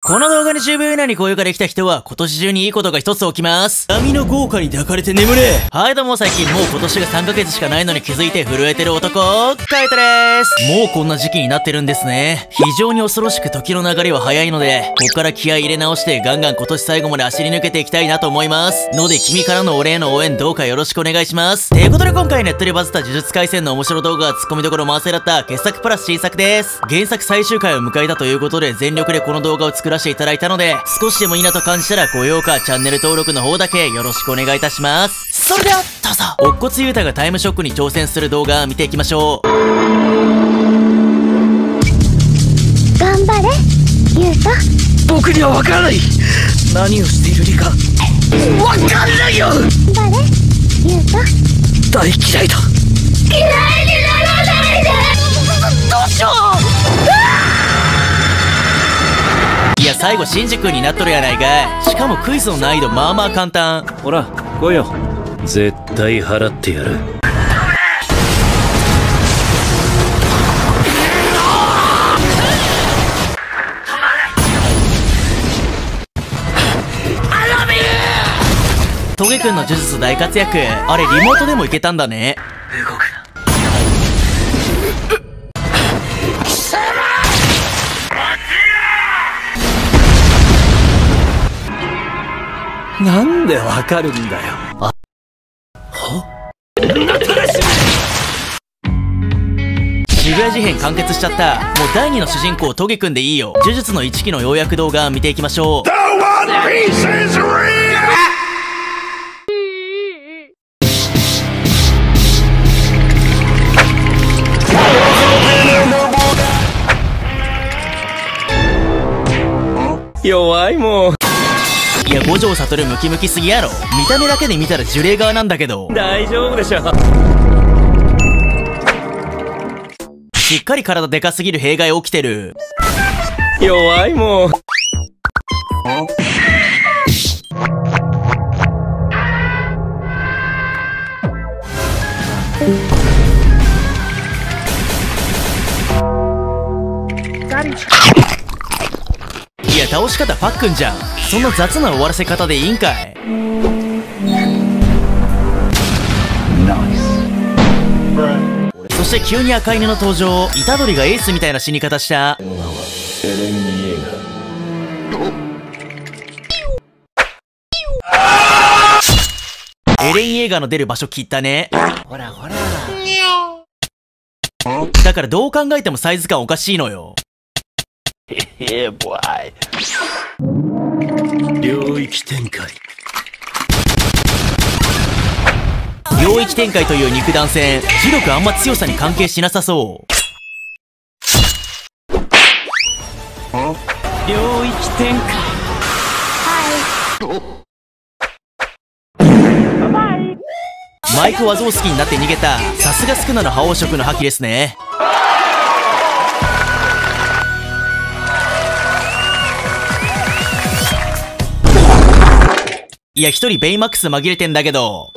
この動画に10秒以内に高評価できた人は今年中にいいことが一つ起きます。波の豪華に抱かれて眠れ。はいどうも、最近もう今年が3ヶ月しかないのに気づいて震えてる男、カイトです。もうこんな時期になってるんですね。非常に恐ろしく時の流れは早いので、こっから気合い入れ直してガンガン今年最後まで走り抜けていきたいなと思います。ので君からのお礼の応援どうかよろしくお願いします。ということで今回ネットでバズった呪術廻戦の面白動画がツッコミどころ満載だった傑作プラス新作です。原作最終回を迎えたということで全力でこの動画を作らせていただいたので、少しでもいいなと感じたら高評価、チャンネル登録の方だけよろしくお願いいたします。それではどうぞ。乙骨ユータがタイムショックに挑戦する動画見ていきましょう。 頑張れユータ。 僕には分からない。何をしている理か分かんないよ。 頑張れユータ。 大嫌いだ。 嫌いにならないで。 どうしよいや最後シンジ君になっとるやないかい。しかもクイズの難易度まあまあ簡単。 ほら来いよ。絶対払ってやる。 トゲくんの呪術大活躍。あれリモートでもいけたんだね。 動くな。なんでわかるんだよ。は渋谷事変完結しちゃった。もう第2の主人公トゲくんでいいよ。呪術の1期の要約動画見ていきましょう。 弱いもん。 いや五条悟ムキムキすぎやろ。見た目だけで見たら呪霊側なんだけど。 大丈夫でしょ。 しっかり体でかすぎる弊害起きてる。 弱いもん。 いや倒し方パックンじゃん。そんな雑な終わらせ方でいいんかい。そして急に赤犬の登場。虎杖がエースみたいな死に方した。エレン・イェーガーの出る場所切ったね。 ほらほら。 だからどう考えてもサイズ感おかしいのよ。 領域展開。 領域展開という肉弾戦、磁力あんま強さに関係しなさそう。 領域展開。 マイク・ワゾースキーになって逃げた。さすがスクナの覇王色の覇気ですね。いや一人ベイマックス紛れてんだけど。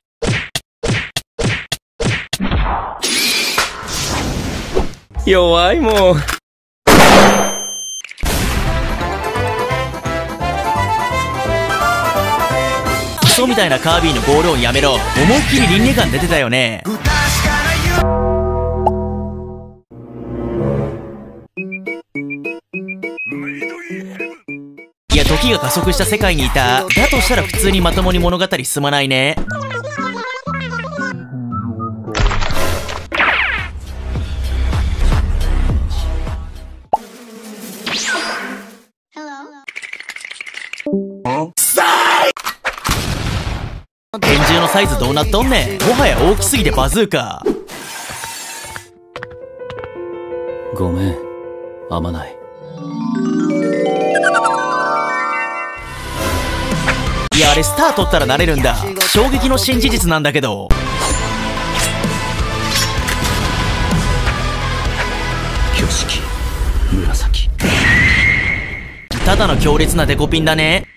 弱いもん。 クソみたいなカービーのボールをやめろ。思いっきり輪廻感出てたよね。いや時が加速した世界にいた。だとしたら普通にまともに物語進まないね。拳銃のサイズどうなっとんねん。もはや大きすぎてバズーカ。 ごめん、あまない。 いやあれスター取ったらなれるんだ。衝撃の新事実なんだけど。 挙式紫。 ただの強烈なデコピンだね。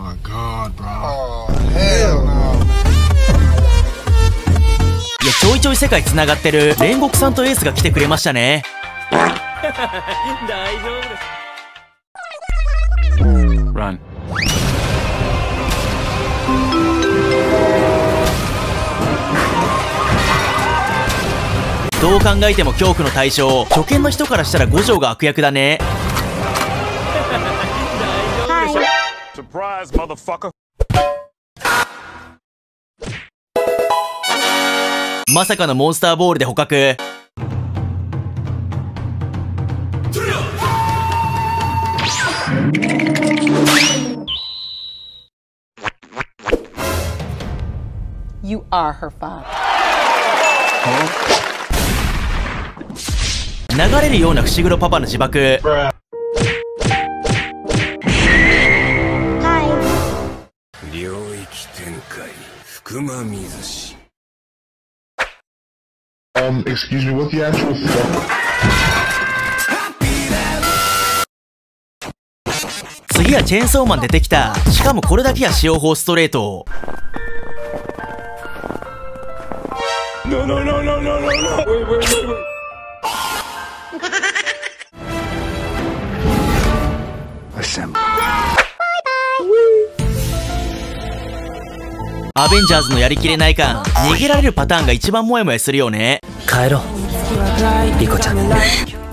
いやちょいちょい世界つながってる。煉獄さんとエースが来てくれましたね。 大丈夫です。 Run. どう考えても恐怖の対象。初見の人からしたら五条が悪役だね。 Surprise, motherfucker. まさかのモンスターボールで捕獲。 You are her father. 流れるような伏黒パパの自爆。 領域展開福間水氏。 Excuse me, what the actual fuck? 次はチェーンソーマン出てきた。しかもこれだけは使用法ストレート。アベンジャーズのやりきれない感。逃げられるパターンが一番モヤモヤするよね。 帰ろうリコちゃん。 化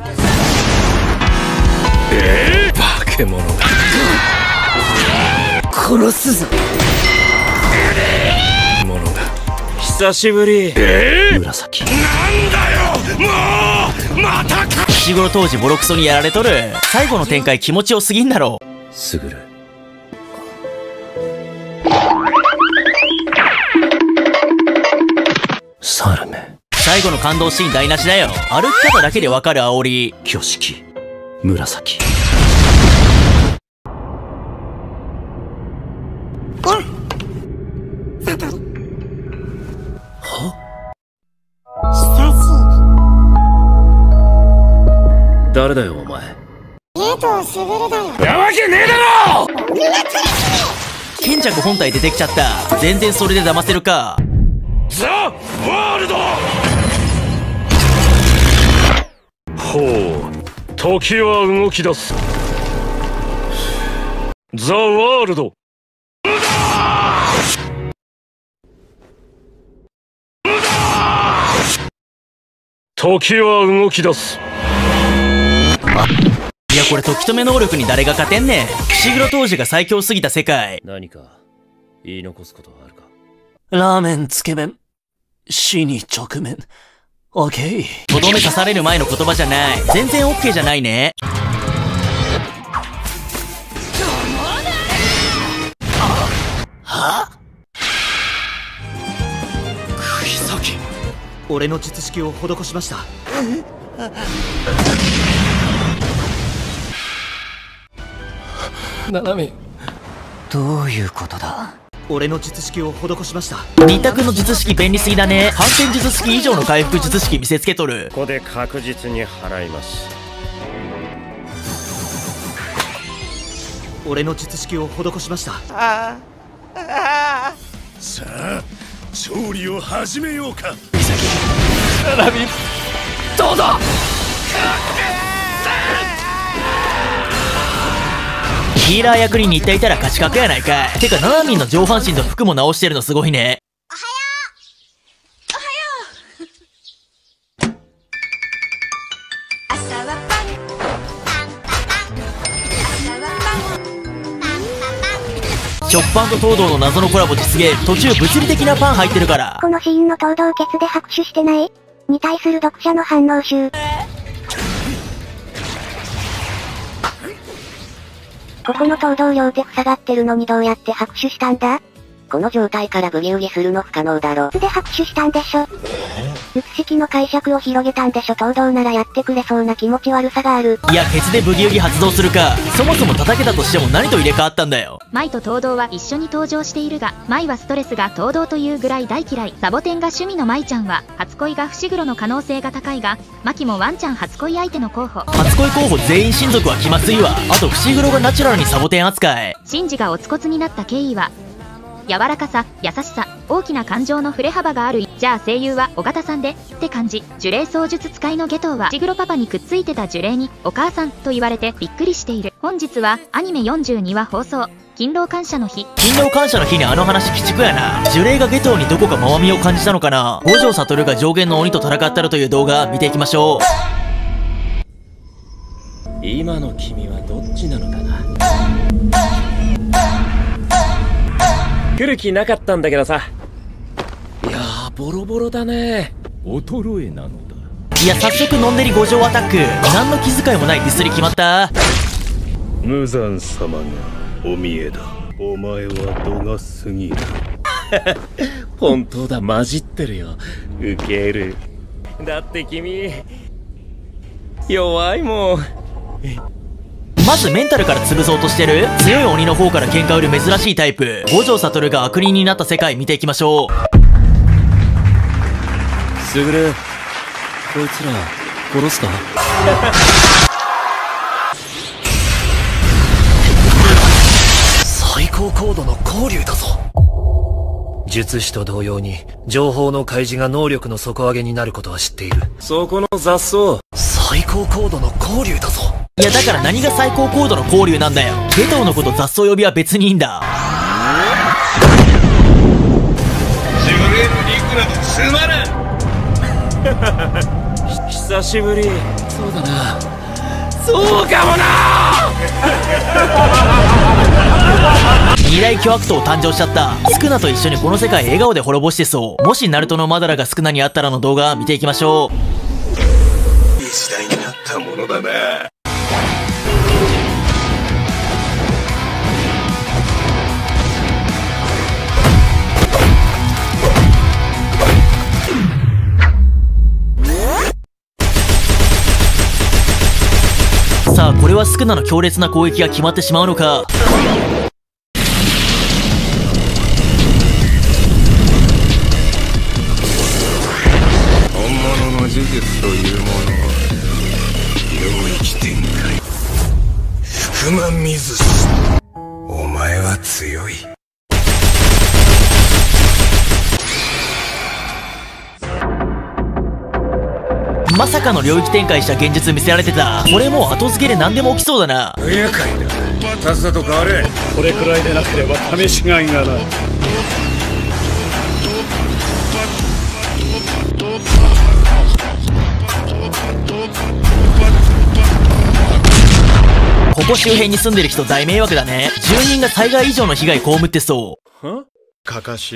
け物だ。 殺すぞものだ。久しぶり。 紫。 伏黒当時ボロクソにやられとる。最後の展開気持ちよすぎんだろ。 すぐる。 サルメ。 最後の感動シーン台無しだよ。歩き方だけでわかる煽り。 挙式。紫。 誰だよお前。 江藤卓だよ。 なわけねえだろ。 賢着本体出てきちゃった。全然それで騙せるか。 ザ・ワールド。ほう、時は動き出す。ザ・ワールド。時は動き出す。 いやこれ時止め能力に誰が勝てんねん。伏黒当時が最強すぎた世界。 何か言い残すことはあるか。 ラーメン、つけ麺。死に直面。オッケー。 とどめ刺される前の言葉じゃない。全然オッケーじゃないね。 食い裂き。俺の術式を施しました。ナナミ。どういうことだ。俺の術式を施しました。 二択の術式便利すぎだね。反転術式以上の回復術式見せつけとる。 ここで確実に払います。 俺の術式を施しました。 さあ調理を始めようか。 ナナミ。どうだ。 ヒーラー役に似ていたら勝ち確やないかい。てかナナミンの上半身と服も直してるのすごいね。食パンと東堂の謎のコラボ実現。途中物理的なパン入ってるから。 このシーンの東堂ケツで拍手してないに対する読者の反応集。ここの東堂両手塞がってるのにどうやって拍手したんだ。この状態からブギウギするの不可能だろ。で拍手したんでしょ。術式の解釈を広げたんでしょ。東堂ならやってくれそうな気持ち悪さがある。 いやケツでブギウギ発動するか。そもそも叩けたとしても何と入れ替わったんだよ。 舞と東堂は一緒に登場しているが、舞はストレスが東堂というぐらい大嫌い。サボテンが趣味の舞ちゃんは初恋が伏黒の可能性が高いが、マキもワンちゃん初恋相手の候補。 初恋候補全員親族は気まずいわ。あと伏黒がナチュラルにサボテン扱い。 シンジがおつこつになった経緯は、柔らかさ、優しさ、 大きな感情の振れ幅がある。じゃあ声優は尾形さんでって感じ。呪霊操術使いのゲトウは石黒パパにくっついてた呪霊にお母さんと言われてびっくりしている。本日はアニメ42話放送、勤労感謝の日。 勤労感謝の日にあの話鬼畜やな。呪霊がゲトウにどこか回みを感じたのかな。五条悟が上限の鬼と戦ったらという動画見ていきましょう。 今の君はどっちなのかな。来る気なかったんだけどさ。いやー、ボロボロだね。 衰えなのだ。 いや、早速のんでり五条アタック。何の気遣いもないディスり決まった。 無惨様がお見えだ。お前は度が過ぎる。 本当だ、混じってるよ。ウケる。だって君弱いもん。 まずメンタルから潰そうとしてる。強い鬼の方から喧嘩売る珍しいタイプ。五条悟が悪人になった世界見ていきましょう。 すぐる、こいつら殺すか。 最高高度の光竜だぞ。術師と同様に情報の開示が能力の底上げになることは知っている。 そこの雑草、 最高高度の光竜だぞ。 いや、だから何が最高高度の交流なんだよ。ゲトウのこと雑草呼びは別にいいんだ。 呪霊の肉などつまらん。 久しぶり。そうだな、そうかもな。 二大巨悪党誕生しちゃった。スクナと一緒にこの世界笑顔で滅ぼしてそう。もしナルトのマダラがスクナにあったらの動画見ていきましょう。 いい時代になったものだな。 さあ、これはスクナの強烈な攻撃が決まってしまうのか。 本物の呪術というものは領域展開。福間水氏、お前は強い。 まさかの領域展開した現実見せられてた。これもう後付けで何でも起きそうだな。 不愉快だ。さっさと変われ。 これくらいでなければ試しがいがない。 ここ周辺に住んでる人大迷惑だね。住人が災害以上の被害被ってそう。 かかし。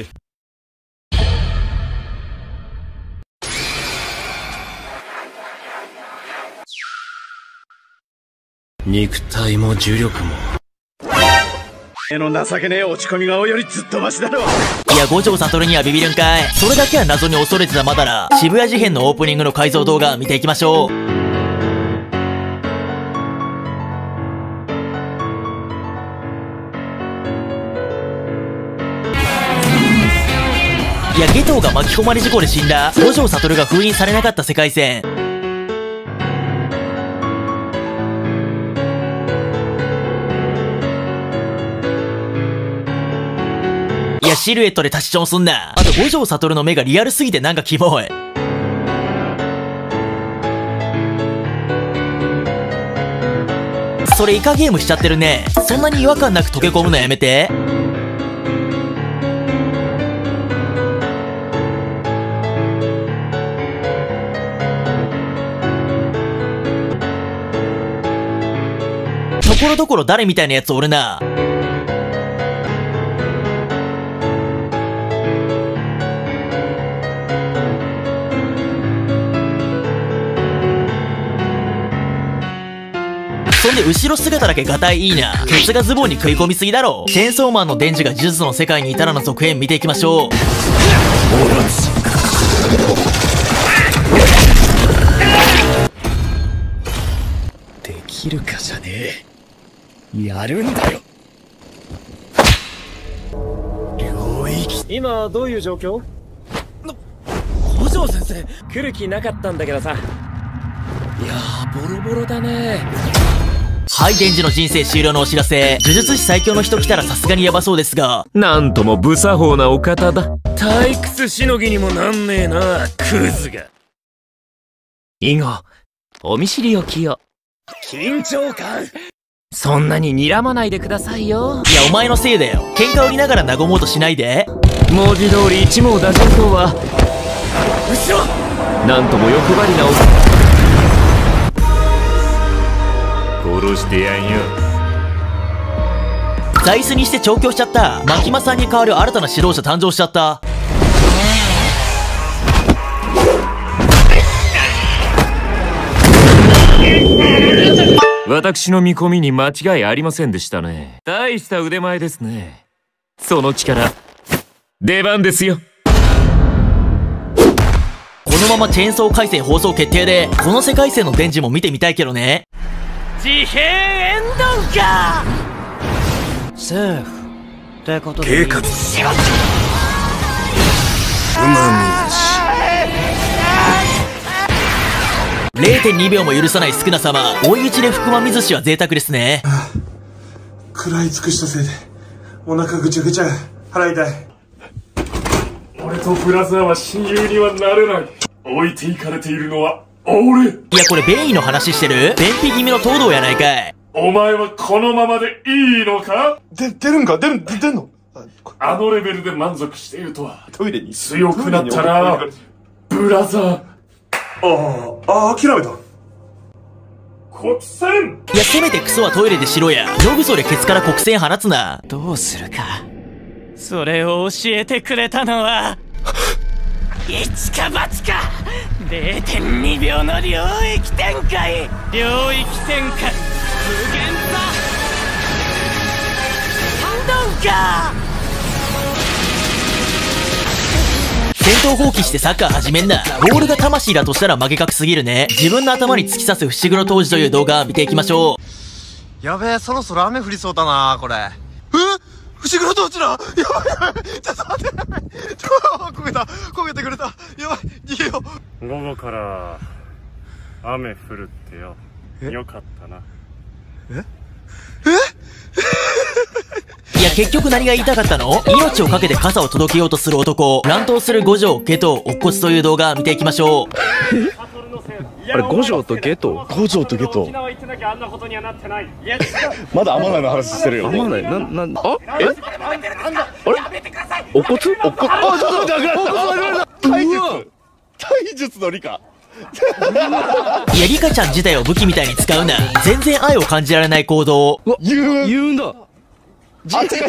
肉体も重力も。 絵の情けねえ落ち込み顔よりずっとマシだろ。 いや、五条悟にはビビるんかい。それだけは謎に恐れてたマダラ。渋谷事変のオープニングの改造動画見ていきましょう。いや、ゲトウが巻き込まれ事故で死んだ。五条悟が封印されなかった世界線。いや、シルエットでタッチションすんな。あと五条悟の目がリアルすぎてなんかキモい。それイカゲームしちゃってるね。そんなに違和感なく溶け込むのやめて。ところどころ誰みたいなやつおるな。そんで後ろ姿だけガタイいいな。ケツがズボンに食い込みすぎだろ。チェーンソーマンのデンジが呪術の世界にいたらの続編見ていきましょう。 できるかじゃねえ。やるんだよ。領域。 今どういう状況？ 五条先生。 来る気なかったんだけどさ。いやー、ボロボロだね。 はい、デンジの人生終了のお知らせ。呪術師最強の人来たらさすがにヤバそうですが、 なんとも無作法なお方だ。 退屈しのぎにもなんねえな、クズが。以後、お見知りおきよ。緊張感そんなに睨まないでくださいよ。 いや、お前のせいだよ。喧嘩売りながら和もうとしないで。 文字通り一網打尽とは、後ろなんとも欲張りな殺してやんよ。 座椅子にして調教しちゃった。牧間さんに代わる新たな指導者誕生しちゃった。 私の見込みに間違いありませんでしたね。大した腕前ですね。その力、出番ですよ。 このままチェーンソー回線放送決定で、この世界線の電磁も見てみたいけどね。 自閉エンドかセーフってことで。 計画馬水し 0.2 秒も許さない少なさま。追い打ちで福間水氏は贅沢ですね。 食らい尽くしたせいでお腹ぐちゃぐちゃ、腹痛い。 俺とブラザーは親友にはなれない。置いていかれているのは俺。 いや、これ便意の話してる？便秘気味の東堂やないかい。 お前はこのままでいいのか？ 出るんか？出んの？ あのレベルで満足しているとは。 トイレに強くなったな、ブラザー。 諦めた。 国戦。 いや、せめてクソはトイレでしろや。上部それケツから国戦放つな。 どうするか。それを教えてくれたのは一か八か 0.2 秒の領域展開。領域展開無限さ反動か。 戦闘放棄してサッカー始めんな。ボールが魂だとしたら負け格すぎるね。自分の頭に突き刺す伏黒当時という動画見ていきましょう。 やべえ、そろそろ雨降りそうだなこれ。伏黒当時だ。やばいやばい、ちょっと待って、焦げてくれた。やばい、逃げよう。 午後から雨降るってよ。よかったな。 いや、結局何が言いたかったの？命をかけて傘を届けようとする男。乱闘する五条、下等、乙骨という動画見ていきましょう。 あれ、五条と下等？五条と下等。まだ天内の話してるよ。天内、あれ？お骨？ちょっと待って、体術の理科。 いや、リカちゃん自体を武器みたいに使うな。全然愛を感じられない行動。 言うんだ。違う。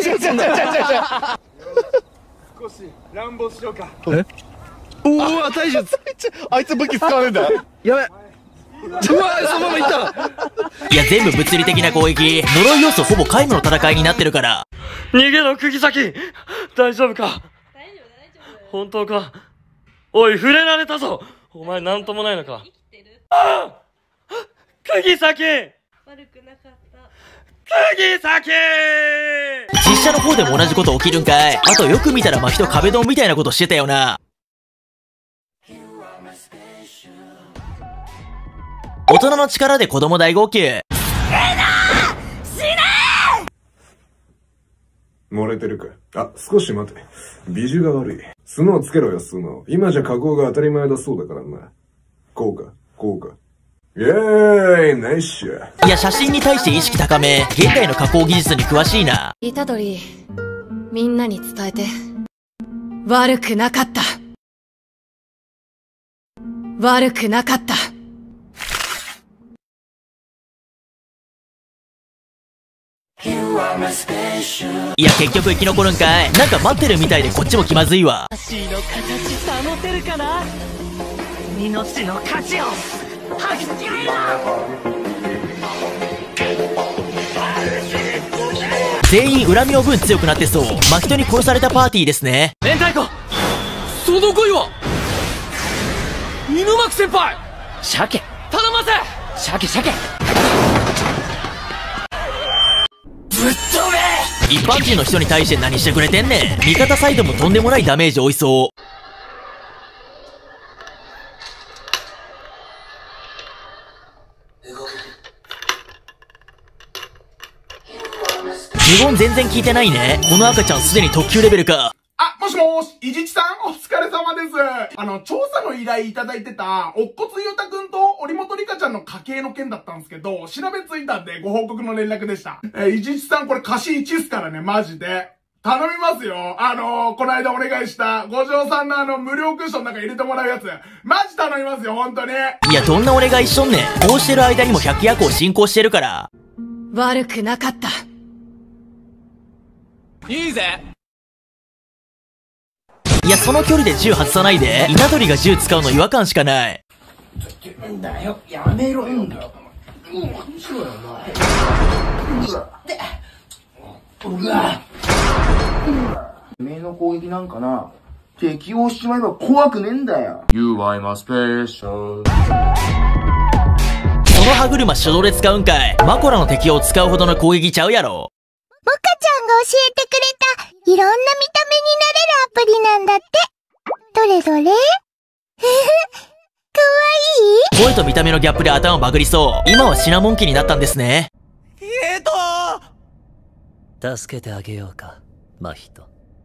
少し乱暴しようか。 おお、体術。あいつ武器使わねえんだ。やべ。うわ、そのままいった。 いや、全部物理的な攻撃。呪い要素ほぼ皆無の戦いになってるから。 逃げろ、釘崎。大丈夫か？本当か？おい、触れられたぞ。お前なんともないのか？ああ！釘崎！悪くなかった。釘崎！ 実写の方でも同じこと起きるんかい。あとよく見たら真人壁ドンみたいなことしてたよな。大人の力で子供大号泣。 漏れてるか。少し待て。美女が悪い。スノーつけろよ、スノー。今じゃ加工が当たり前だそうだからな。こうか。イェーイ、ナイスショット。 いや、写真に対して意識高め。現代の加工技術に詳しいな。 虎杖、みんなに伝えて。悪くなかった。悪くなかった。 いや、結局生き残るんかい。なんか待ってるみたいでこっちも気まずいわ。 足の形保てるかな？命の価値を吐き違えろ！ 全員恨みの分強くなってそう。真人に殺されたパーティーですね。 明太子、その声は犬巻先輩。鮭頼ませ。鮭ぶっ飛べ。 一般人の人に対して何してくれてんねん。味方サイドもとんでもないダメージ負いそう。呪言全然効いてないね。この赤ちゃんすでに特級レベルか。 ももしもし、いじちさんお疲れ様です。調査の依頼いただいてた、おっこつゆうたくんと織本里香ちゃんの家系の件だったんですけど、調べついたんでご報告の連絡でした。いじちさんこれ貸し1っすからね、マジで。頼みますよ。この間お願いした、五条さんの無料クッションなんか入れてもらうやつ。マジ頼みますよ、本当に。 いや、どんなお願いしとんねん。こうしてる間にも百夜行進行してるから。 悪くなかった。 いいぜ。いや、その距離で銃外さないで。稲取が銃使うの違和感しかない。 んだよ、やめろよ。うわ。てめえの攻撃なんかな、適応しちまえば怖くねえんだよ。You are my special。 その歯車手動で使うんかい。マコラの敵を使うほどの攻撃ちゃうやろ。 モカちゃんが教えてくれた、いろんな見た目になれるアプリなんだって。どれどれかわいい？ 声と見た目のギャップで頭バグりそう。今はシナモン機になったんですね。 助けてあげようか、真人。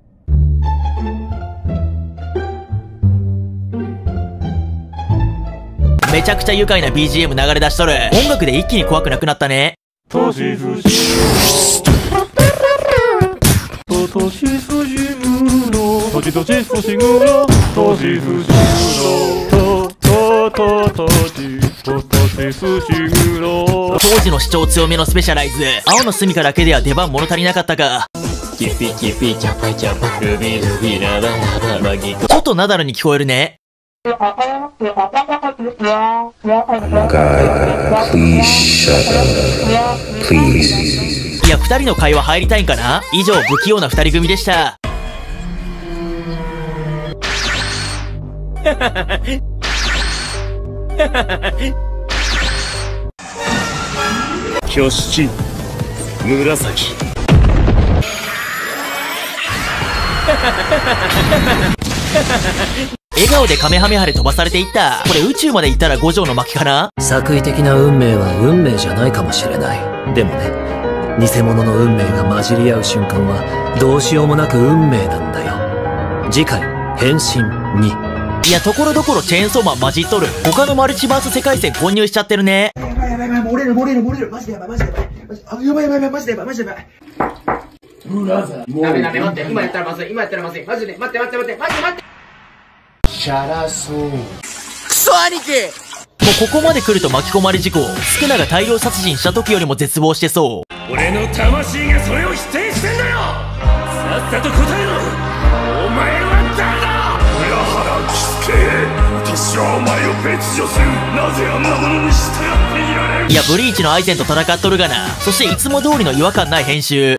めちゃくちゃ愉快な BGM 流れ出しとる。音楽で一気に怖くなくなったね。 としすじむろ、としとしすじむろ、としすじむろ、としすじむろ。 当時の主張強めのスペシャライズ。青のスミカだけでは出番物足りなかったか。ちょっとナダルに聞こえるね。いや、二人の会話入りたいんかな。以上、不器用な二人組でした。 挙式紫。 笑顔でカメハメハで飛ばされていった。これ宇宙まで行ったら五条の巻かな。 作為的な運命は運命じゃないかもしれない。でもね、偽物の運命が混じり合う瞬間はどうしようもなく運命なんだよ。次回変身2。 いや、ところどころチェーンソーマン混じっとる。他のマルチバース世界線混入しちゃってるね。 やばいやばいやばい、漏れるマジでやばいマジでやばい。やばいやばいマジでやばいマジでやばい。ブラザー。ダメ待って、今やったらまずいマジで待って。シャラソー。 クソ兄貴。もうここまで来ると巻き込まれ事故。スクナが大量殺人した時よりも絶望してそう。 俺の魂がそれを否定してんだよ。さっさと答えろ。お前は誰だ。浦原喜助。私はお前を別女する。なぜあんなものに従っていられる。 いや、ブリーチのアイゼンと戦っとるがな。そしていつも通りの違和感ない編集。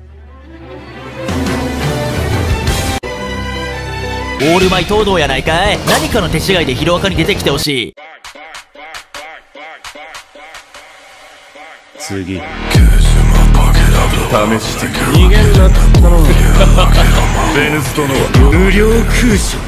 オールマイ東堂やないかい。何かの手違いでヒロアカに出てきてほしい。 次。試して逃げるなって言ったの。ベヌストの無料空襲。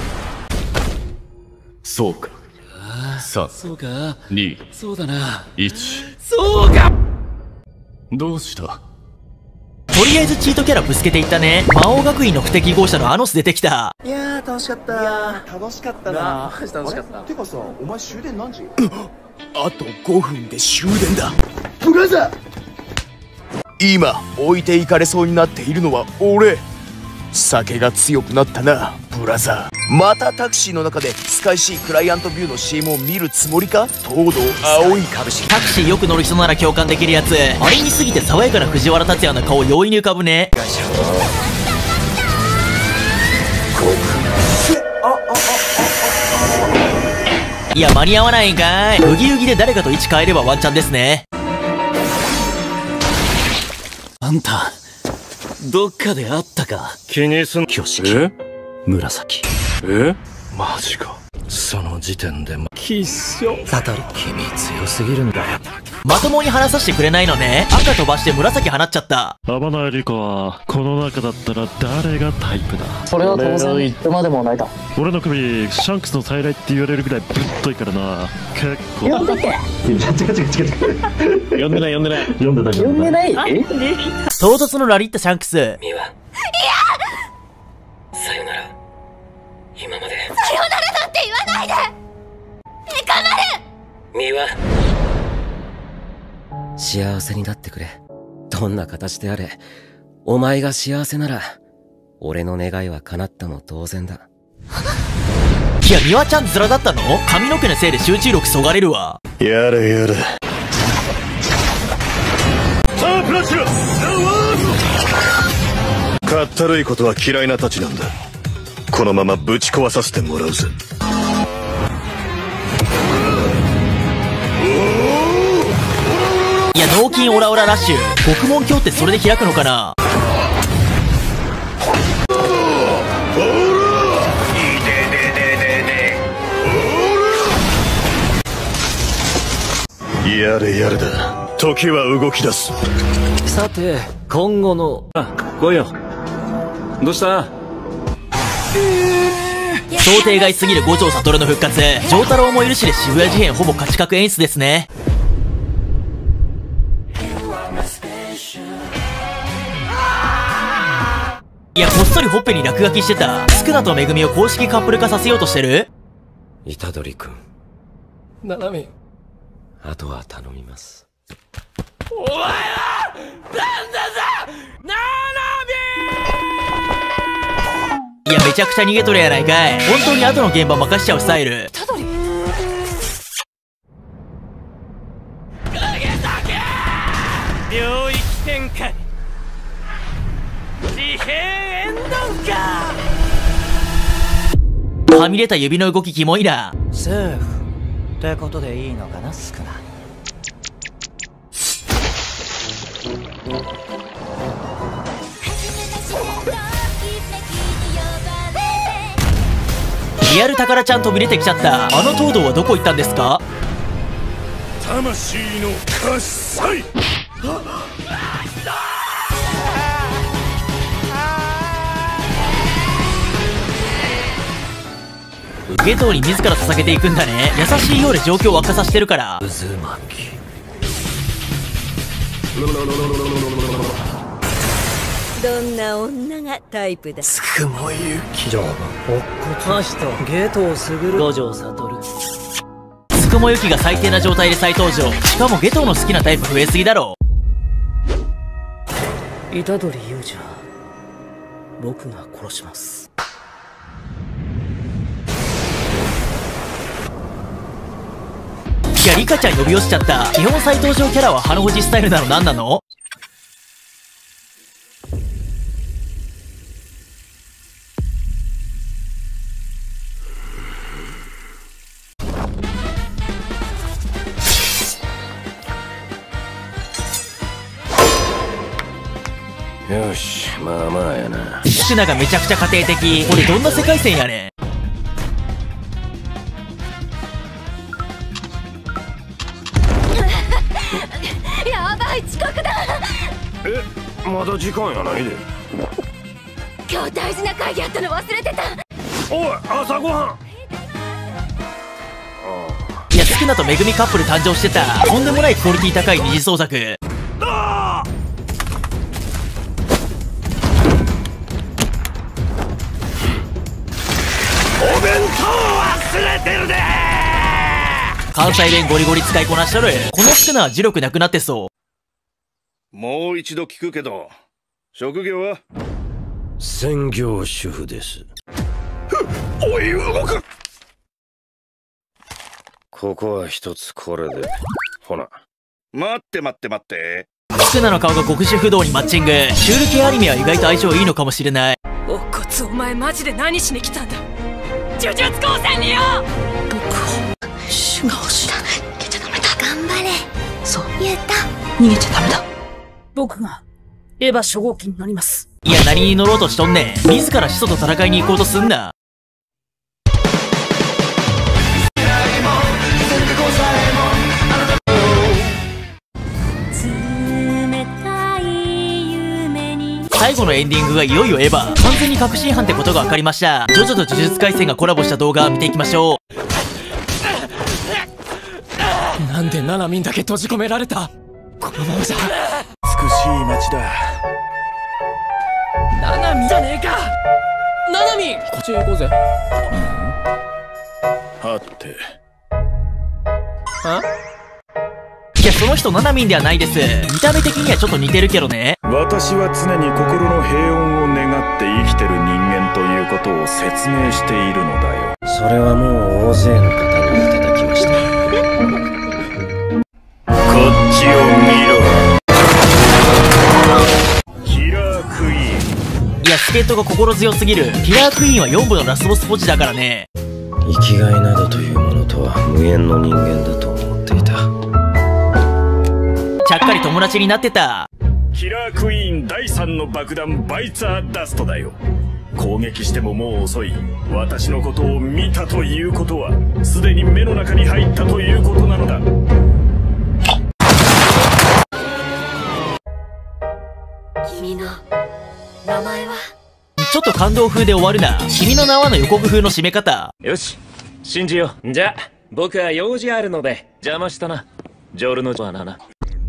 そうか。 そうか。2、 そうだな。 1。 そうか。どうした？ とりあえずチートキャラぶつけていったね。魔王学院の不適合者のアノス出てきた。 いやー楽しかった。 楽しかったな。 マジ楽しかった。てかさ、お前終電何時？ あと5分で終電だ。 ブラザー。 今置いていかれそうになっているのは俺。酒が強くなったな、ブラザー。またタクシーの中でスカイシークライアントビューの CM を見るつもりか。東堂葵株式。 タクシーよく乗る人なら共感できるやつ。あれに過ぎて爽やかな藤原竜也の顔容易に浮かぶね。いや、間に合わないんかい。ウギウギで誰かと位置変えればワンチャンですね。 あんたどっかで会ったか。 気にすん。 挙式紫。 マジか。その時点で必勝。サトル、君強すぎるんだよ。 まともに話させてくれないのね。赤飛ばして紫放っちゃった。 天内理子はこの中だったら誰がタイプだ。 それは当然言ってまでもないだ。 俺の首シャンクスの再来って言われるぐらいぶっといからな。結構呼んでけ。 呼んでない呼んでない呼んでない。 唐突のラリッタシャンクス。 ミワ。いや。さよなら。 ないで。メカ丸。 ミワ、幸せになってくれ。どんな形であれ、お前が幸せなら俺の願いは叶ったも同然だ。 いや、ミワちゃん面だったの？髪の毛のせいで集中力そがれるわ。 やれやれ。さあプラチナ、かったるいことは嫌いなたちなんだ。このままぶち壊させてもらうぜ。 いや、脳筋オラオララッシュ、獄門鏡ってそれで開くのかな。 やれやれだ。時は動き出す。 さて今後の来いよ。どうした？ 想定外すぎる五条悟の復活。丈太郎も許しで渋谷事変ほぼ勝ち確演出ですね。いや、こっそりほっぺに落書きしてた。スクナとめぐみを公式カップル化させようとしてる？ 虎杖君、 ななみ、 あとは頼みます。 お前はなんだぞ、ナナいや、めちゃくちゃ逃げとるやないかい。本当に後の現場任しちゃうスタイル。 領域展開、自閉縁談か。 はみ出た指の動きキモいな。 セーフってことでいいのかな、スクナ。 リアル宝ちゃん飛び出てきちゃった。あの東堂はどこ行ったんですか？ 魂の喝采。 ゲトウに自ら捧げていくんだね。優しいようで状況を悪化させてるから。 渦巻き。 どんな女がタイプだ。 つくもゆき。じゃあ乙骨とゲトウスグル、五条悟。 つくもゆきが最低な状態で再登場。しかもゲトウの好きなタイプ増えすぎだろ。 虎杖勇者、僕が殺します。 いや、リカちゃん呼び寄せちゃった。基本再登場キャラは鼻ほじスタイルなの何なの？ よし、まあまあやな。 スクナがめちゃくちゃ家庭的。これどんな世界線やねん。 やばい、遅刻だ。 まだ時間やないで。 今日大事な会議あったの忘れてた。 おい、朝ごはん。 いや、スクナとめぐみカップル誕生してた。とんでもないクオリティ高い二次創作。 お弁当忘れてるで。 関西弁ゴリゴリ使いこなしとる。このスクナは磁力なくなってそう。 もう一度聞くけど、職業は？ 専業主婦です。 おい、動く。 ここは一つこれで。ほな。 待って待って待って。 スクナの顔が極主不動にマッチング。シュール系アニメは意外と相性いいのかもしれない。 乙骨、お前マジで何しに来たんだ。呪術高専によ。 僕を守護した。逃げちゃダメだ。頑張れ。 そう言った。 逃げちゃダメだ。僕がエヴァ初号機になります。 いや、何に乗ろうとしとんねん。自ら始祖と戦いに行こうとすんな。最後のエンディングがいよいよエヴァ。完全に確信犯ってことが分かりました。ジョジョと呪術廻戦がコラボした動画を見ていきましょう。 なんでナナミンだけ閉じ込められた？このままじゃ。 美しい街だ。 ナナミじゃねえか。ナナミ、こっちへ行こうぜ。 ははて。 いや、その人ナナミンではないです。見た目的にはちょっと似てるけどね。 私は常に心の平穏を願って生きてる人間ということを説明しているのだよ。 それはもう大勢の方にいただきました。 こっちを見ろ。キラークイーン。 いや、助っ人が心強すぎる。キラークイーンは4部のラスボスポジだからね。 生きがいなどというものとは無縁の人間だと思っていた。 ちゃっかり友達になってた。 キラークイーン第3の爆弾バイツァーダストだよ。攻撃してももう遅い。私のことを見たということはすでに目の中に入ったということなのだ。 君の名前は？ ちょっと感動風で終わるな。君の名はの予告風の締め方。 よし、信じよう。じゃあ僕は用事あるので邪魔したな。ジョルノはな。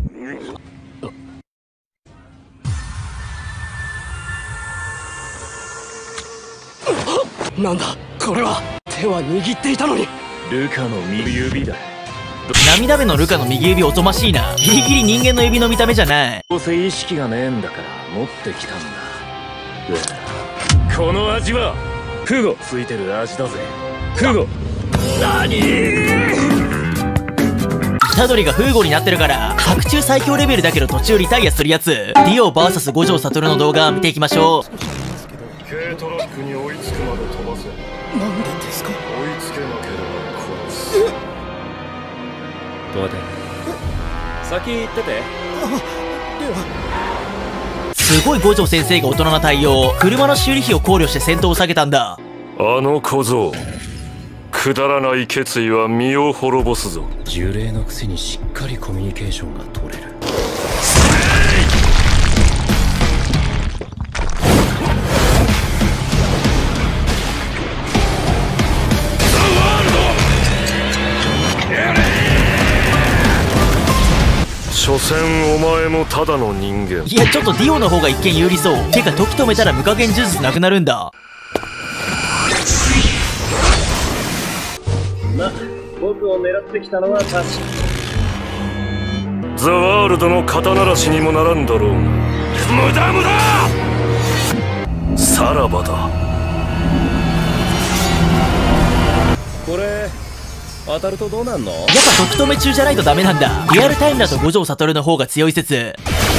なんだこれは。手は握っていたのに。 ルカの右指だ。 涙目のルカの右指おとましいな。ギリギリ人間の指の見た目じゃない。 どうせ意識がねえんだから持ってきたんだ。この味はフゴついてる味だぜ。フゴ。何？ 虎杖がフーゴになってるから白昼最強レベルだけど途中リタイアするやつ。ディオ VS 五条悟の動画見ていきましょう。 軽トラックに追いつくまで飛ばせ。 なんでですか？ 追いつけなければ殺す。 どうで？先行ってて。 では。 すごい五条先生が大人な対応。車の修理費を考慮して先頭を下げたんだ。 あの小僧、くだらない決意は身を滅ぼすぞ。 呪霊のくせにしっかりコミュニケーションが取れる。 所詮お前もただの人間。 いや、ちょっとディオの方が一見有利そう。てか時止めたら無加減呪術なくなるんだ。 ま、僕を狙ってきたのは確か。 ザワールドの肩慣らしにもならんだろう。無駄無駄。さらばだ。 これ当たるとどうなんの？ やっぱ時止め中じゃないとダメなんだ。リアルタイムだと五条悟の方が強い説。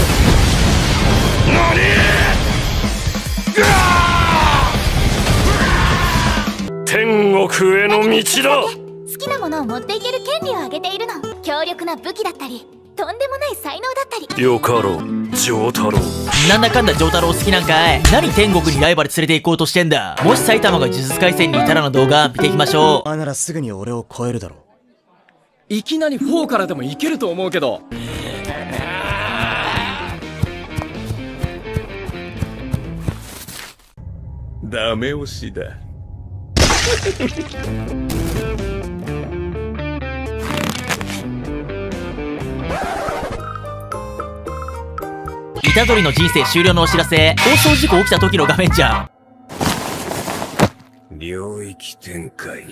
天国への道だ。 好きなものを持っていける権利をあげているの。強力な武器だったりとんでもない才能だったり。 よかろう丈太郎。 なんだかんだ丈太郎好きなんかい。何天国にライバル連れて行こうとしてんだ。もし埼玉が呪術廻戦にいたらの動画見ていきましょう。 あならすぐに俺を超えるだろう。 いきなり4からでもいけると思うけど。 ダメ押しだ。 虎杖の人生終了のお知らせ。放送事故起きた時の画面じゃん。 領域展開。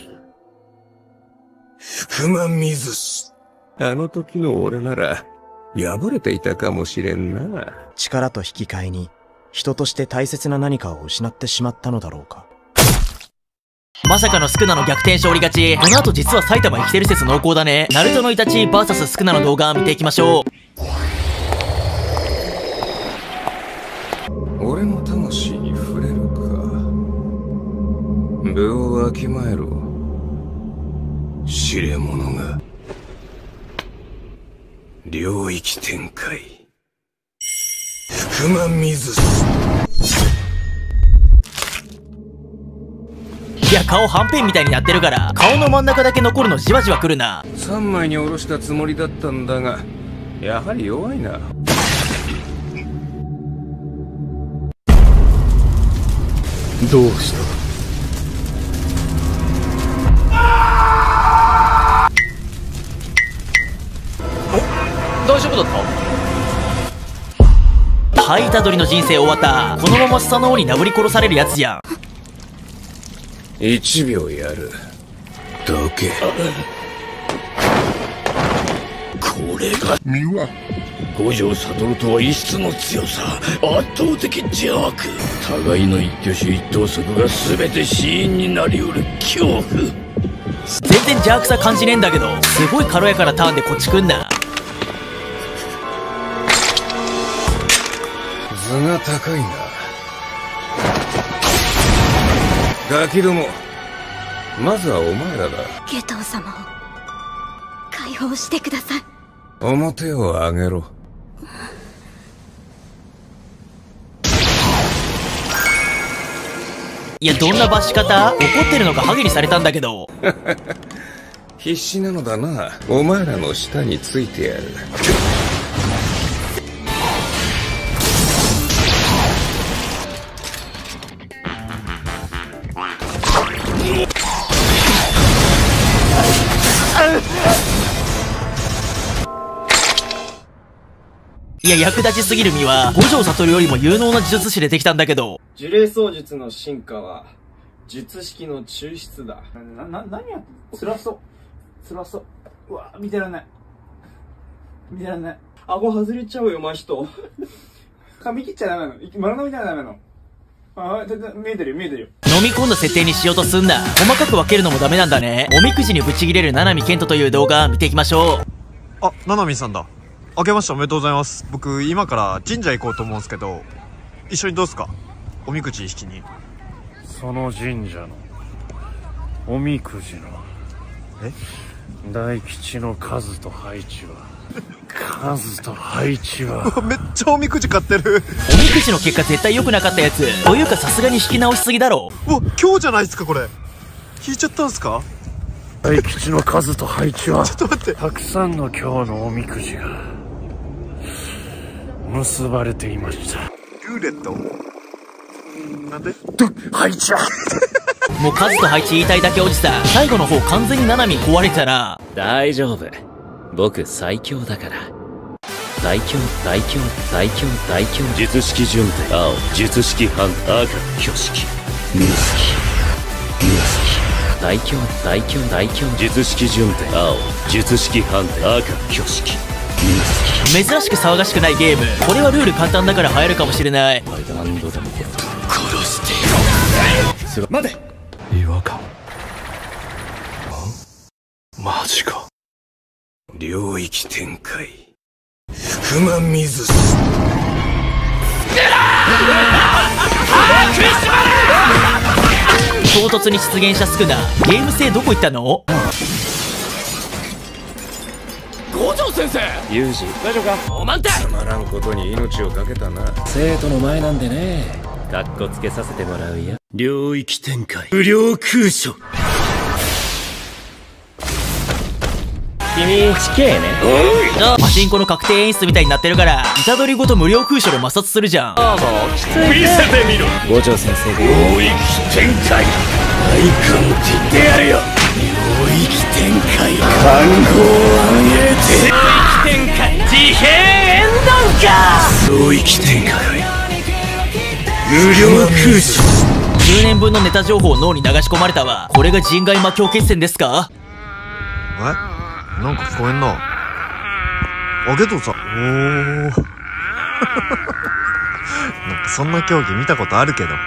福間水氏。あの時の俺なら破れていたかもしれんな。 力と引き換えに人として大切な何かを失ってしまったのだろうか。 まさかのスクナの逆転勝利勝ち。この後実は埼玉生きてる説濃厚だね。ナルトのイタチ VS スクナの動画見ていきましょう。 俺の魂に触れるか。部をわきまえろ。知れ者が。領域展開。福間水氏。 いや、顔はんぺんみたいになってるから顔の真ん中だけ残るのじわじわくるな。 3枚に下ろしたつもりだったんだがやはり弱いな。 どうした？ 大丈夫だった？はい、虎杖の人生終わった。このままスサノオに殴り殺されるやつやん。 1秒やる。 どけ。これが身は五条悟とは異質の強さ、圧倒的邪悪。互いの一挙手一投足が全て死因になりうる恐怖。 全然邪悪さ感じねえんだけど、すごい軽やかなターンでこっち来んな。 図が高いな。ガキども、まずはお前らだ。 ゲトウ様を解放してください。 表を上げろ。 いや、どんな罰し方？怒ってるのかハゲにされたんだけど。 必死なのだな。お前らの下についてやる。 いや、役立ちすぎる身は五条悟よりも有能な呪術師でできたんだけど。 呪霊操術の進化は術式の抽出だ。何やって辛そう。うわ、見てらんない。顎外れちゃうよ、マジと。髪切っちゃダメなの。丸飲みじゃダメなの。見えてるよ。 飲み込んだ設定にしようとすんな。細かく分けるのもダメなんだね。おみくじにブチギレる七海健人という動画見ていきましょう。 あ、七海さんだ。明けましておめでとうございます。僕今から神社行こうと思うんですけど、一緒にどうすか？おみくじ引きに。 その神社のおみくじの大吉の数と配置はめっちゃおみくじ買ってる。 おみくじの結果絶対良くなかったやつというか、さすがに引き直しすぎだろ。 今日じゃないですかこれ。引いちゃったんすか？ 大吉の数と配置はちょっと待って、 たくさんの今日のおみくじが結ばれていました。 ルーレットなんで配置はもう数と配置言いたいだけおじさん。最後の方完全に七海壊れてたな。 大丈夫、僕最強だから。大凶術式順手青、術式反赤、挙式紫大凶術式順手青、術式反手赤、挙式珍しく騒がしくないゲーム。これはルール簡単だから流行るかもしれない。 何度でも殺してやる。 待て。 違和感。マジか。領域展開。福間水す。 唐突に出現したスクナ。ゲーム性どこ行ったの？ 五条先生、 ユージ大丈夫か？おまんてつまらんことに命をかけたな。 生徒の前なんでね、かっこつけさせてもらうよ。 領域展開不良空所。 君死刑ね。 パチンコの確定演出みたいになってるから、虎取ごと無料空所で摩擦するじゃん。 見せてみろ。 五条先生が領域展開大艦って言ってやれよ。領域展開看護を上げて。領域展開自閉縁談か。領域展開無料空所。 10年分のネタ情報を脳に流し込まれたわ。これが人外魔境決戦ですか？ なんか聞こえんな。ゲトさん。なんかそんな競技見たことあるけど。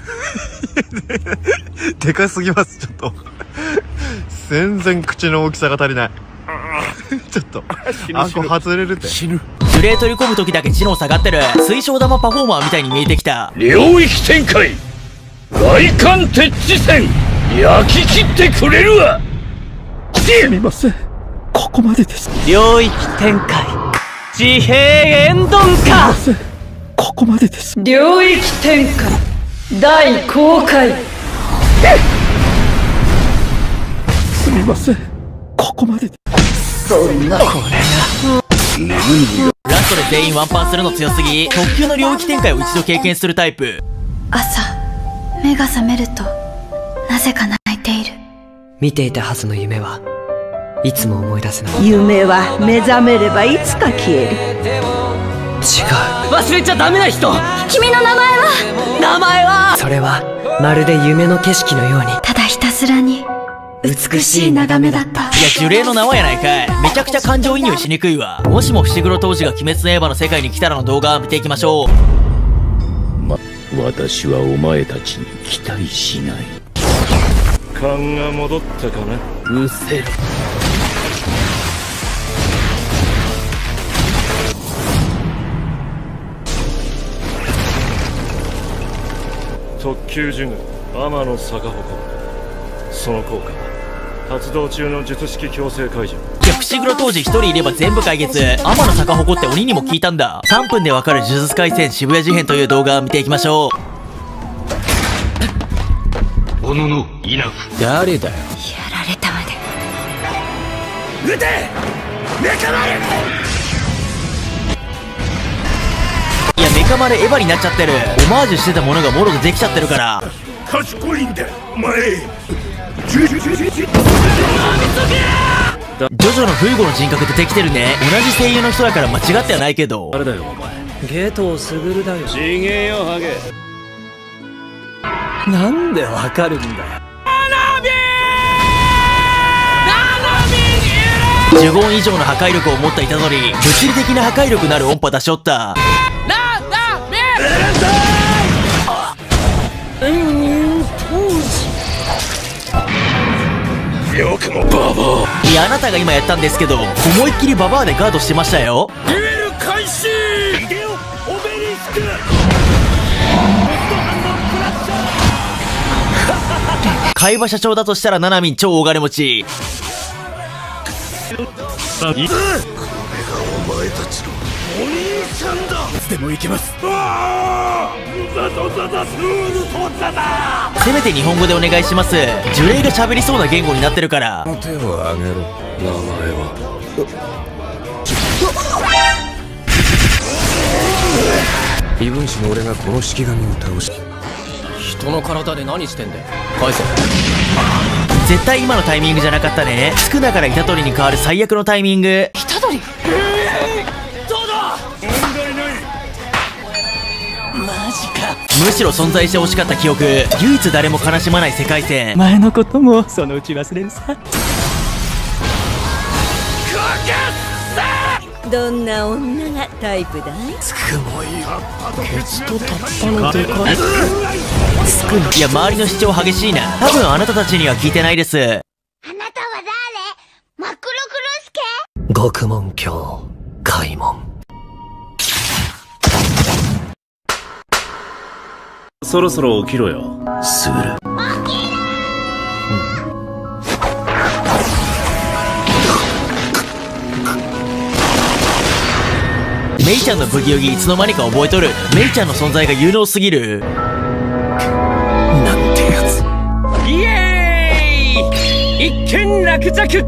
でかすぎます、ちょっと。全然口の大きさが足りない。ちょっと、あんこ外れるって。 死ぬ。呪霊取り込む時だけ知能下がってる。水晶玉パフォーマーみたいに見えてきた。 領域展開外観鉄地戦焼き切ってくれるわ。 すみません、ここまでです。 領域展開自閉縁談か。 ここまでです。 領域展開大公開。 すみません、ここまでで。 そんなこれがラストで全員ワンパンするの強すぎ。特級の領域展開を一度経験するタイプ。 朝目が覚めるとなぜか泣いている。 見ていたはずの夢はいつも思い出せない。 夢は目覚めればいつか消える。 違う。 忘れちゃダメな人。 君の名前はそれはまるで夢の景色のように、 ただひたすらに美しい眺めだった。 いや、呪霊の縄やないかい。めちゃくちゃ感情移入しにくいわ。もしも伏黒当時が鬼滅の刃の世界に来たらの動画を見ていきましょう。 私はお前たちに期待しない。 勘が戻ったかな。 うせろ。 特級呪具天の逆鉾。その効果発動中の術式強制解除。 いや、伏黒当時一人いれば全部解決。天の逆鉾って鬼にも聞いたんだ。3分でわかる呪術廻戦渋谷事変という動画を見ていきましょう。 おののいなく誰だよ。 やられたまで。 撃てメカ丸。 いや、メカ丸エヴァになっちゃってる。オマージュしてたものがもろでできちゃってるから。 賢いんだお前。 ジョジョのフーゴの人格ってできてるね。同じ声優の人だから間違ってはないけど。 あれだよお前。ゲトウスグルだよ。 ちげえよハゲ。 なんでわかるんだよ。 呪言以上の破壊力を持った虎杖、物理的な破壊力のある音波出しおった。 よくもババア。いや、あなたが今やったんですけど、思いっきりババアでガードしてましたよ。 デュエル開始。イデオオベリスク。 海馬社長だとしたらナナミン超大金持ち。 これがお前たちのお兄さんだ。いつでも行けます。 せめて日本語でお願いします。呪霊が喋りそうな言語になってるから。 手を挙げろ。名前は異分子の俺がこの式神を倒し。 人の体で何してんだよ。返せ。 絶対今のタイミングじゃなかったね。宿儺から虎杖に変わる最悪のタイミング。 虎杖。 どうだ。問題ない。 マジか。 むしろ存在してほしかった記憶。唯一誰も悲しまない世界線。 前のこともそのうち忘れるさ。 どんな女がタイプだい？ つくもいい。 ケツとタッパのでかい。 いや、周りの主張激しいな。多分あなたたちには聞いてないです。 あなたは誰？マクロクロスケ？ 獄門教開門。 そろそろ起きろよ。 すぐる。 メイちゃんのブギウギいつの間にか覚えとる。メイちゃんの存在が有能すぎる。 なんてやつ。 イエーイ。一件落着。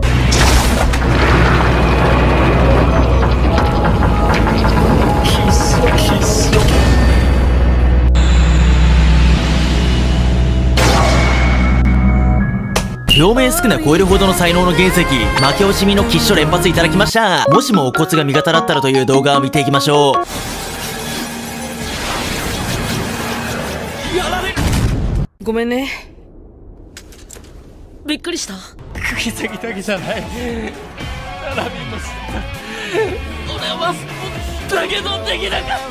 表面少な超えるほどの才能の原石、負け惜しみの吉書連発いただきました。もしもお骨が味方だったらという動画を見ていきましょう。 やられる。ごめんね。びっくりした。 釘崎だけじゃない。並びもした。俺はだけどできなかった。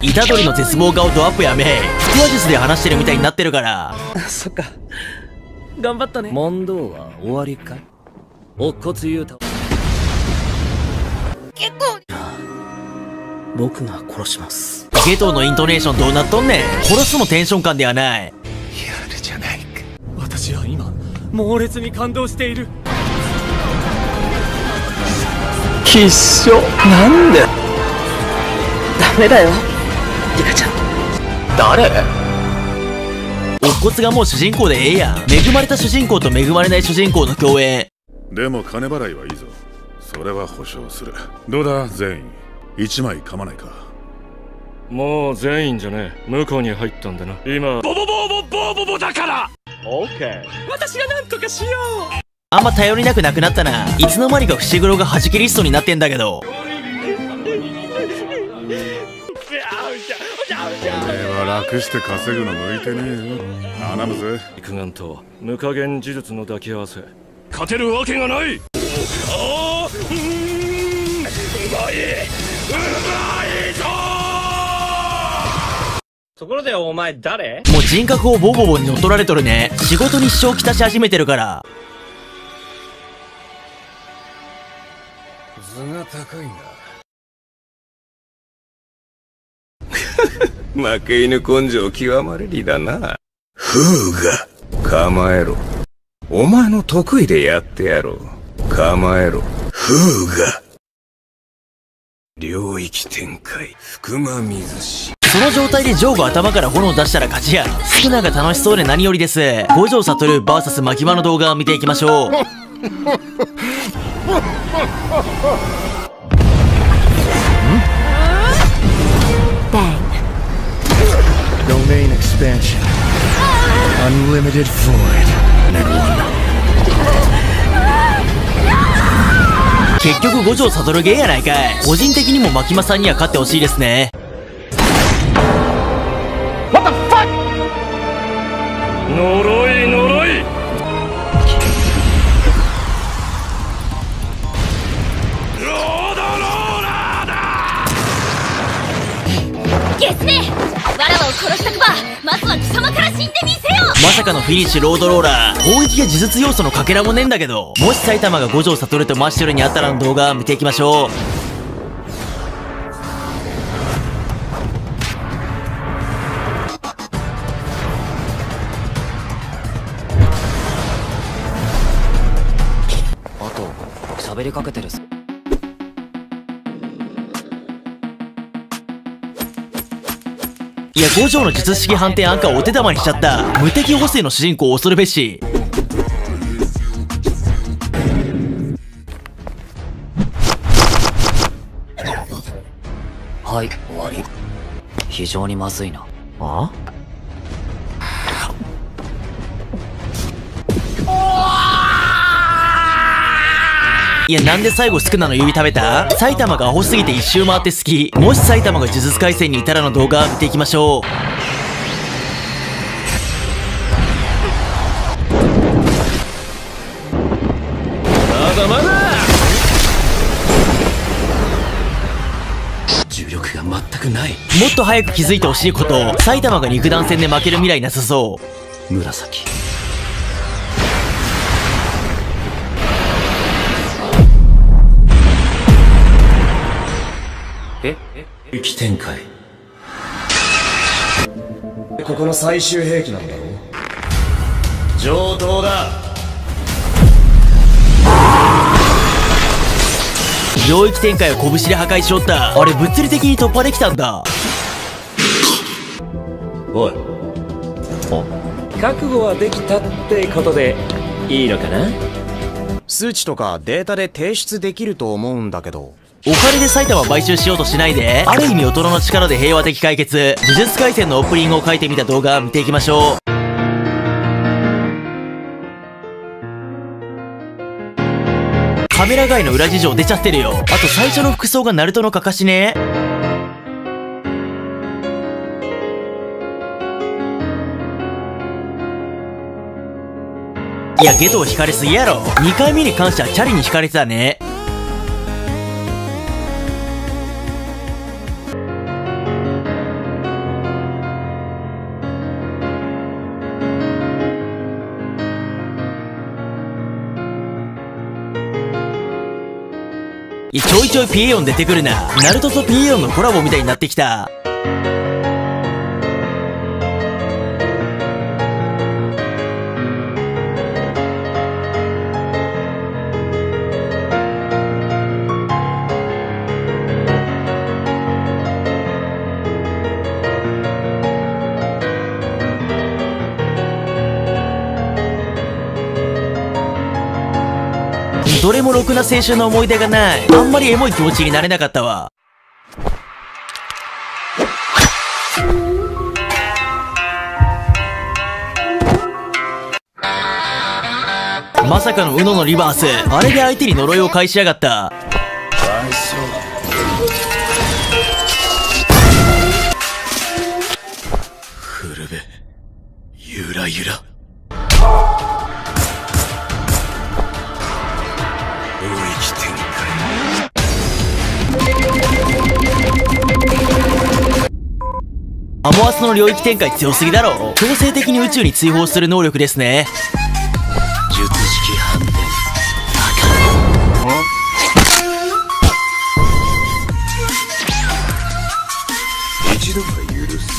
虎杖の絶望顔ドアップやめ。腹話術で話してるみたいになってるから。 そっか。頑張ったね。 問答は終わりか。乙骨雄太。 結構。 僕が殺します。 ゲトウのイントネーションどうなっとんねん。殺すもテンション感ではない。 やるじゃないか。 私は今猛烈に感動している。吉祥なんで。 ダメだよリカちゃん。 誰？ 乙骨がもう主人公でええやん。恵まれた主人公と恵まれない主人公の共演。 でも金払いはいいぞ。それは保証する。どうだ全員1枚噛まないか。 もう全員じゃねえ。向こうに入ったんだな。今ボボボボボボボだから。オッケー。私がなんとかしよう。 あんま頼りなくなくなったな。いつの間にか伏黒が弾きリストになってんだけど。 俺は楽して稼ぐの向いてねえよ。頼むぜ。 肉眼と無加減呪術の抱き合わせ、勝てるわけがない。ああ、うまい、うまいぞ。 ところでお前誰？ もう人格をボボボに乗っ取られとるね。仕事に支障きたし始めてるから。 図が高いな。負け犬根性極まれりだな。フーガ、構えろ。お前の得意でやってやろう。構えろ。フーガ。領域展開、福間水氏。 その状態でジョーが頭から炎を出したら勝ちや。スクナが楽しそうで何よりです。五条悟 VS 牧場の動画を見ていきましょう。 Domain expansion. Unlimited void. 結局五条悟ゲーやないかい。個人的にも牧間さんには勝ってほしいですね。 What the fuck? 呪い呪い。ロードローラーだ。 ゲスめ、わらわを殺したくばまずは貴様から死んでみせよ。 まさかのフィニッシュロードローラー。攻撃が呪術要素のかけらもねえんだけど、もし埼玉が五条悟とマッシュルにあったらの動画見ていきましょう。 あと喋りかけてる。 いや、五条の術式反転アンカーをお手玉にしちゃった。無敵補正の主人公恐るべし。 はい、終わり。非常にまずいな。 あ？いや、なんで最後スクナの指食べた？埼玉がアホすぎて一周回って好き。もし埼玉が呪術廻戦にいたらの動画見ていきましょう。 まだまだ。 重力が全くない。もっと早く気づいてほしいこと。埼玉が肉弾戦で負ける未来なさそう。紫。 領域展開。ここの最終兵器なんだろう。上等だ。 領域展開を拳で破壊しおった。あれ物理的に突破できたんだ。 おい、 覚悟はできたってことでいいのかな。 数値とかデータで提出できると思うんだけど。 お金で埼玉買収しようとしないで。ある意味大人の力で平和的解決。呪術廻戦のオープニングを書いてみた動画見ていきましょう。カメラ外の裏事情出ちゃってるよ。あと最初の服装がナルトのかかしね。いや、ゲトを引かれすぎやろ。2回目に関してはチャリに引かれてたね。いや、ちょいちょいピエヨン出てくるな。ナルトとピエヨンのコラボみたいになってきた。どれもろくな青春の思い出がない。あんまりエモい気持ちになれなかったわ。まさかのウノのリバース。あれで相手に呪いを返しやがった。 るべゆらゆら領域展開アモアスの領域展開強すぎだろ。強制的に宇宙に追放する能力ですね。 術式反転一度は許す。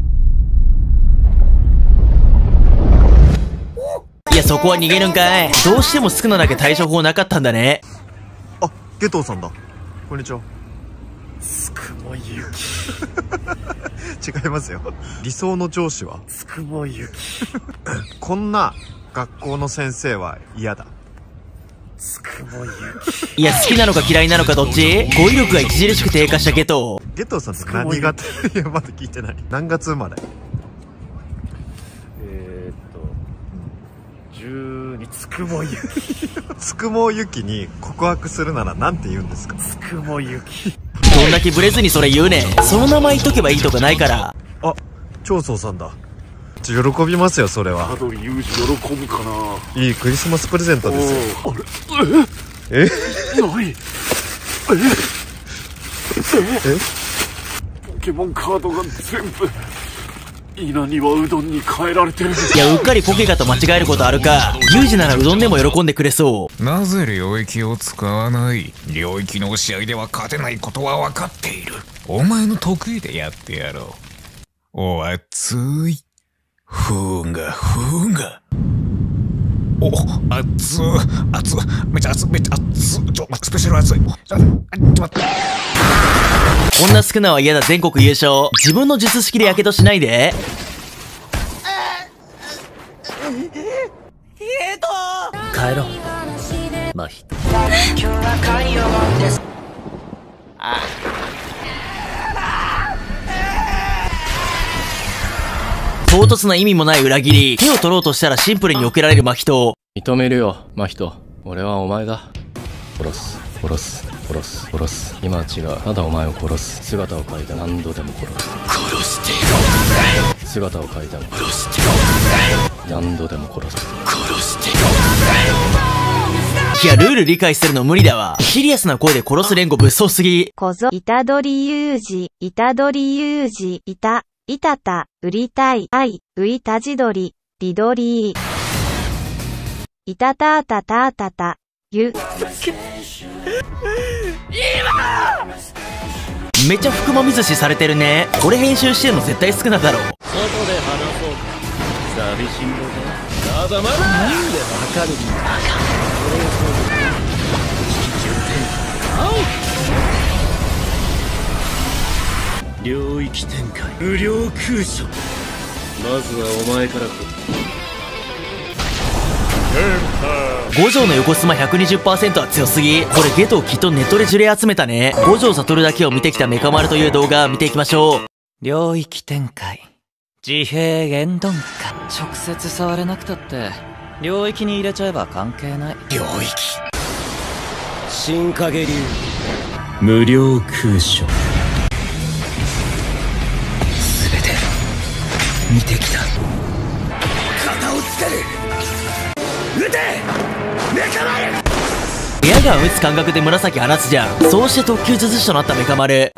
いや、そこは逃げるんかい。どうしても宿儺だけ対処法なかったんだね。 あ、ゲトウさんだ。こんにちは。 つくもゆき。 違いますよ。理想の上司はつくもゆき。 こんな学校の先生は嫌だ。 つくもゆき。 いや、好きなのか嫌いなのかどっち？語彙力が著しく低下したゲトウ。 ゲトウさんって何がいや、まだ聞いてない。何月生まれ 12つくもゆき。 つくもゆきに告白するならなんて言うんですか？ つくもゆき。 どんだけブレずにそれ言うねん。その名前言っとけばいいとかないから。 あ、長宗さんだ。喜びますよ、それは。 香取裕二喜ぶかな。 いいクリスマスプレゼントですよ。 え何ポケモンカードが全部稲庭うどんに変えられてる。 いや、うっかりポケカと間違えることあるか。ユージならうどんでも喜んでくれそう。 なぜ領域を使わない？領域の試合では勝てないことは分かっている。お前の得意でやってやろう。お熱い。ふーんがふーんが。お、熱い熱い。めっちゃ熱いめっちゃ熱い。スペシャル熱い。ちょっと待って。 こんな宿儺は嫌だ。全国優勝。自分の術式でやけどしないで。 帰ろう。マヒ。 唐突な意味もない裏切り。手を取ろうとしたらシンプルに避けられるマヒト。 認めるよ、マヒト。俺はお前だ。殺す、殺す、殺す、殺す。今は違う。ただお前を殺す。姿を変えて何度でも殺す。 殺して姿を変えても殺して何度でも殺す。 殺していや、ルール理解するの無理だわ。シリアスな声で殺す連呼物騒すぎ。 小僧、虎杖裕二、虎杖裕二、いたた、売りたい、愛、ういたじどり、りどりー。いたたたたたた、ゆ。 めっちゃ福間水しされてるね。これ編集してるの絶対少なだろ。 外で話そうか。寂しんぼか。まだまだなんでわかるんだ。領域展開無料空所。まずはお前から五条の横スマ 120% は強すぎ。これゲトをきっとネットで呪霊集めたね。五条悟だけを見てきたメカ丸という動画見ていきましょう。 領域展開自閉言動か。直接触れなくたって領域に入れちゃえば関係ない。 領域新影流無料空所。 全て見てきた。 肩をつける。撃てメカ丸。 エアガン撃つ感覚で紫放つじゃん。そうして特級術師となったメカ丸。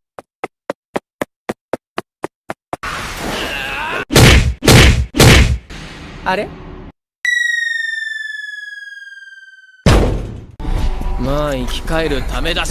あれ？ まあ生き返るためだし。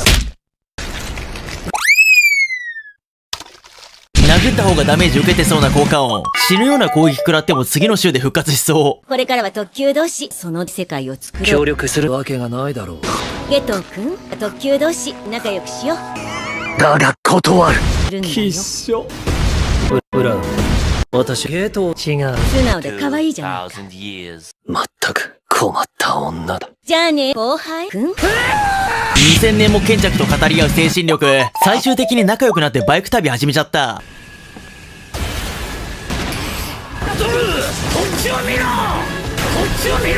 殴った方がダメージ受けてそうな効果音。死ぬような攻撃食らっても次の週で復活しそう。 これからは特級同士、その世界を作ろう。 協力するわけがないだろう。 ゲトウ君、特級同士、仲良くしよう。 だが断る。 きっしょ。 ブラウン、私ゲート違う。 素直で可愛いじゃないか。 まったく困った女だ。 じゃあね、後輩君。 2000年も賢着と語り合う精神力。最終的に仲良くなってバイク旅始めちゃった。 こっちを見ろ。こっちを見ろ。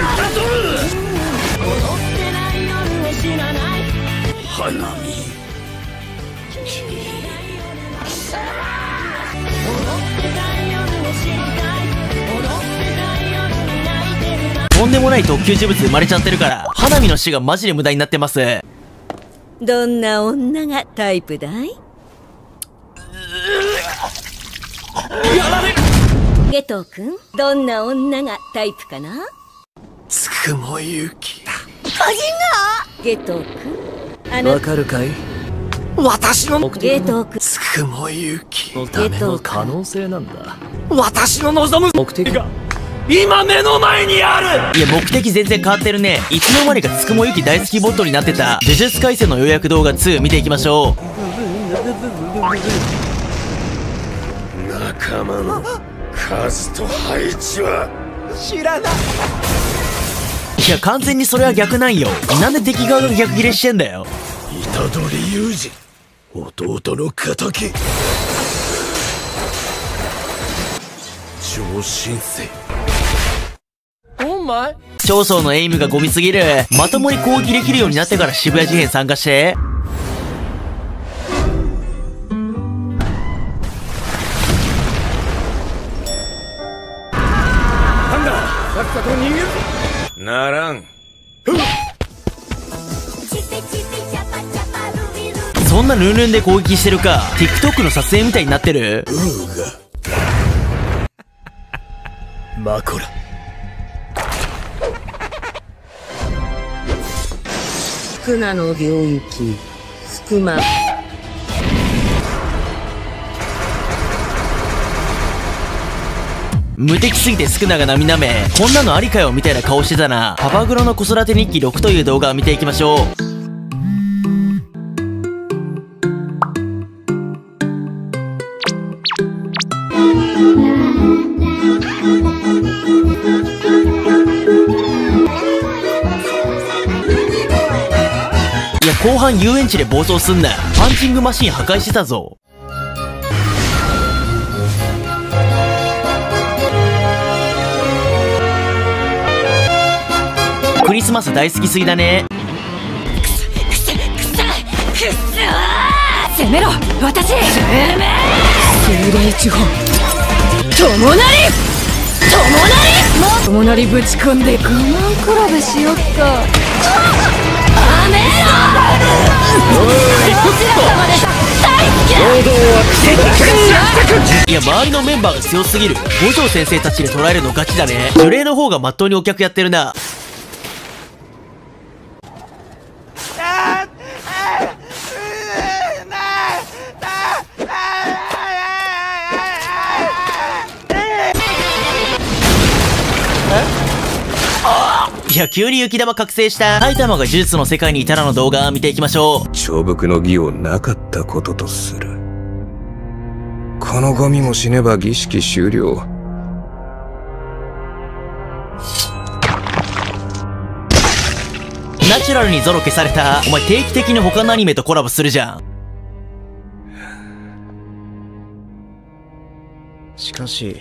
花見貴様。 とんでもない特級呪物生まれちゃってるから、花見の死がマジで無駄になってます。 どんな女がタイプだい？ゲトウ君、どんな女がタイプかな？ つくもゆき。 ゲトウ君、 わかるかい？私の目的ゲトウ君、 つくもゆきのための可能性なんだ。 私の望む目的が今目の前にある。いや、目的全然変わってるね。いつの間にかつくもゆき大好きボットになってた呪術廻戦の予約動画2見ていきましょう。 仲間の数と配置は知らない。 いや、完全にそれは逆なんよ。なんで敵側が逆ギレしてんだよ。 虎杖裕二、弟の敵。超新星。 お前長宗のエイムがゴミすぎる。まともに攻撃できるようになってから渋谷事変参加して。 なんだ、さっさと逃げる。ならん。 そんなルンルンで攻撃してるか。 TikTok の撮影みたいになってる。 マコラ。 スクナの領域、スクマ。 無敵すぎてスクナが涙目。こんなのありかよみたいな顔してたな。パパグロの子育て日記6という動画を見ていきましょう。いや、後半遊園地で暴走すんな。パンチングマシン破壊してたぞ。クリスマス大好きすぎだね。 攻めろ私。精霊地方友なり友なりぶち込んで我慢比べしよっか。やめろ。どちら様でした大好き。 いや、周りのメンバーが強すぎる。五条先生たちで捉えるのガチだね。呪霊の方がまっとうにお客やってるな。いや、急に雪玉覚醒した。埼玉が呪術の世界にいたらの動画見ていきましょう。 長伏の儀をなかったこととする。このゴミも死ねば儀式終了。 ナチュラルにゾロ消された。お前定期的に他のアニメとコラボするじゃん。 しかし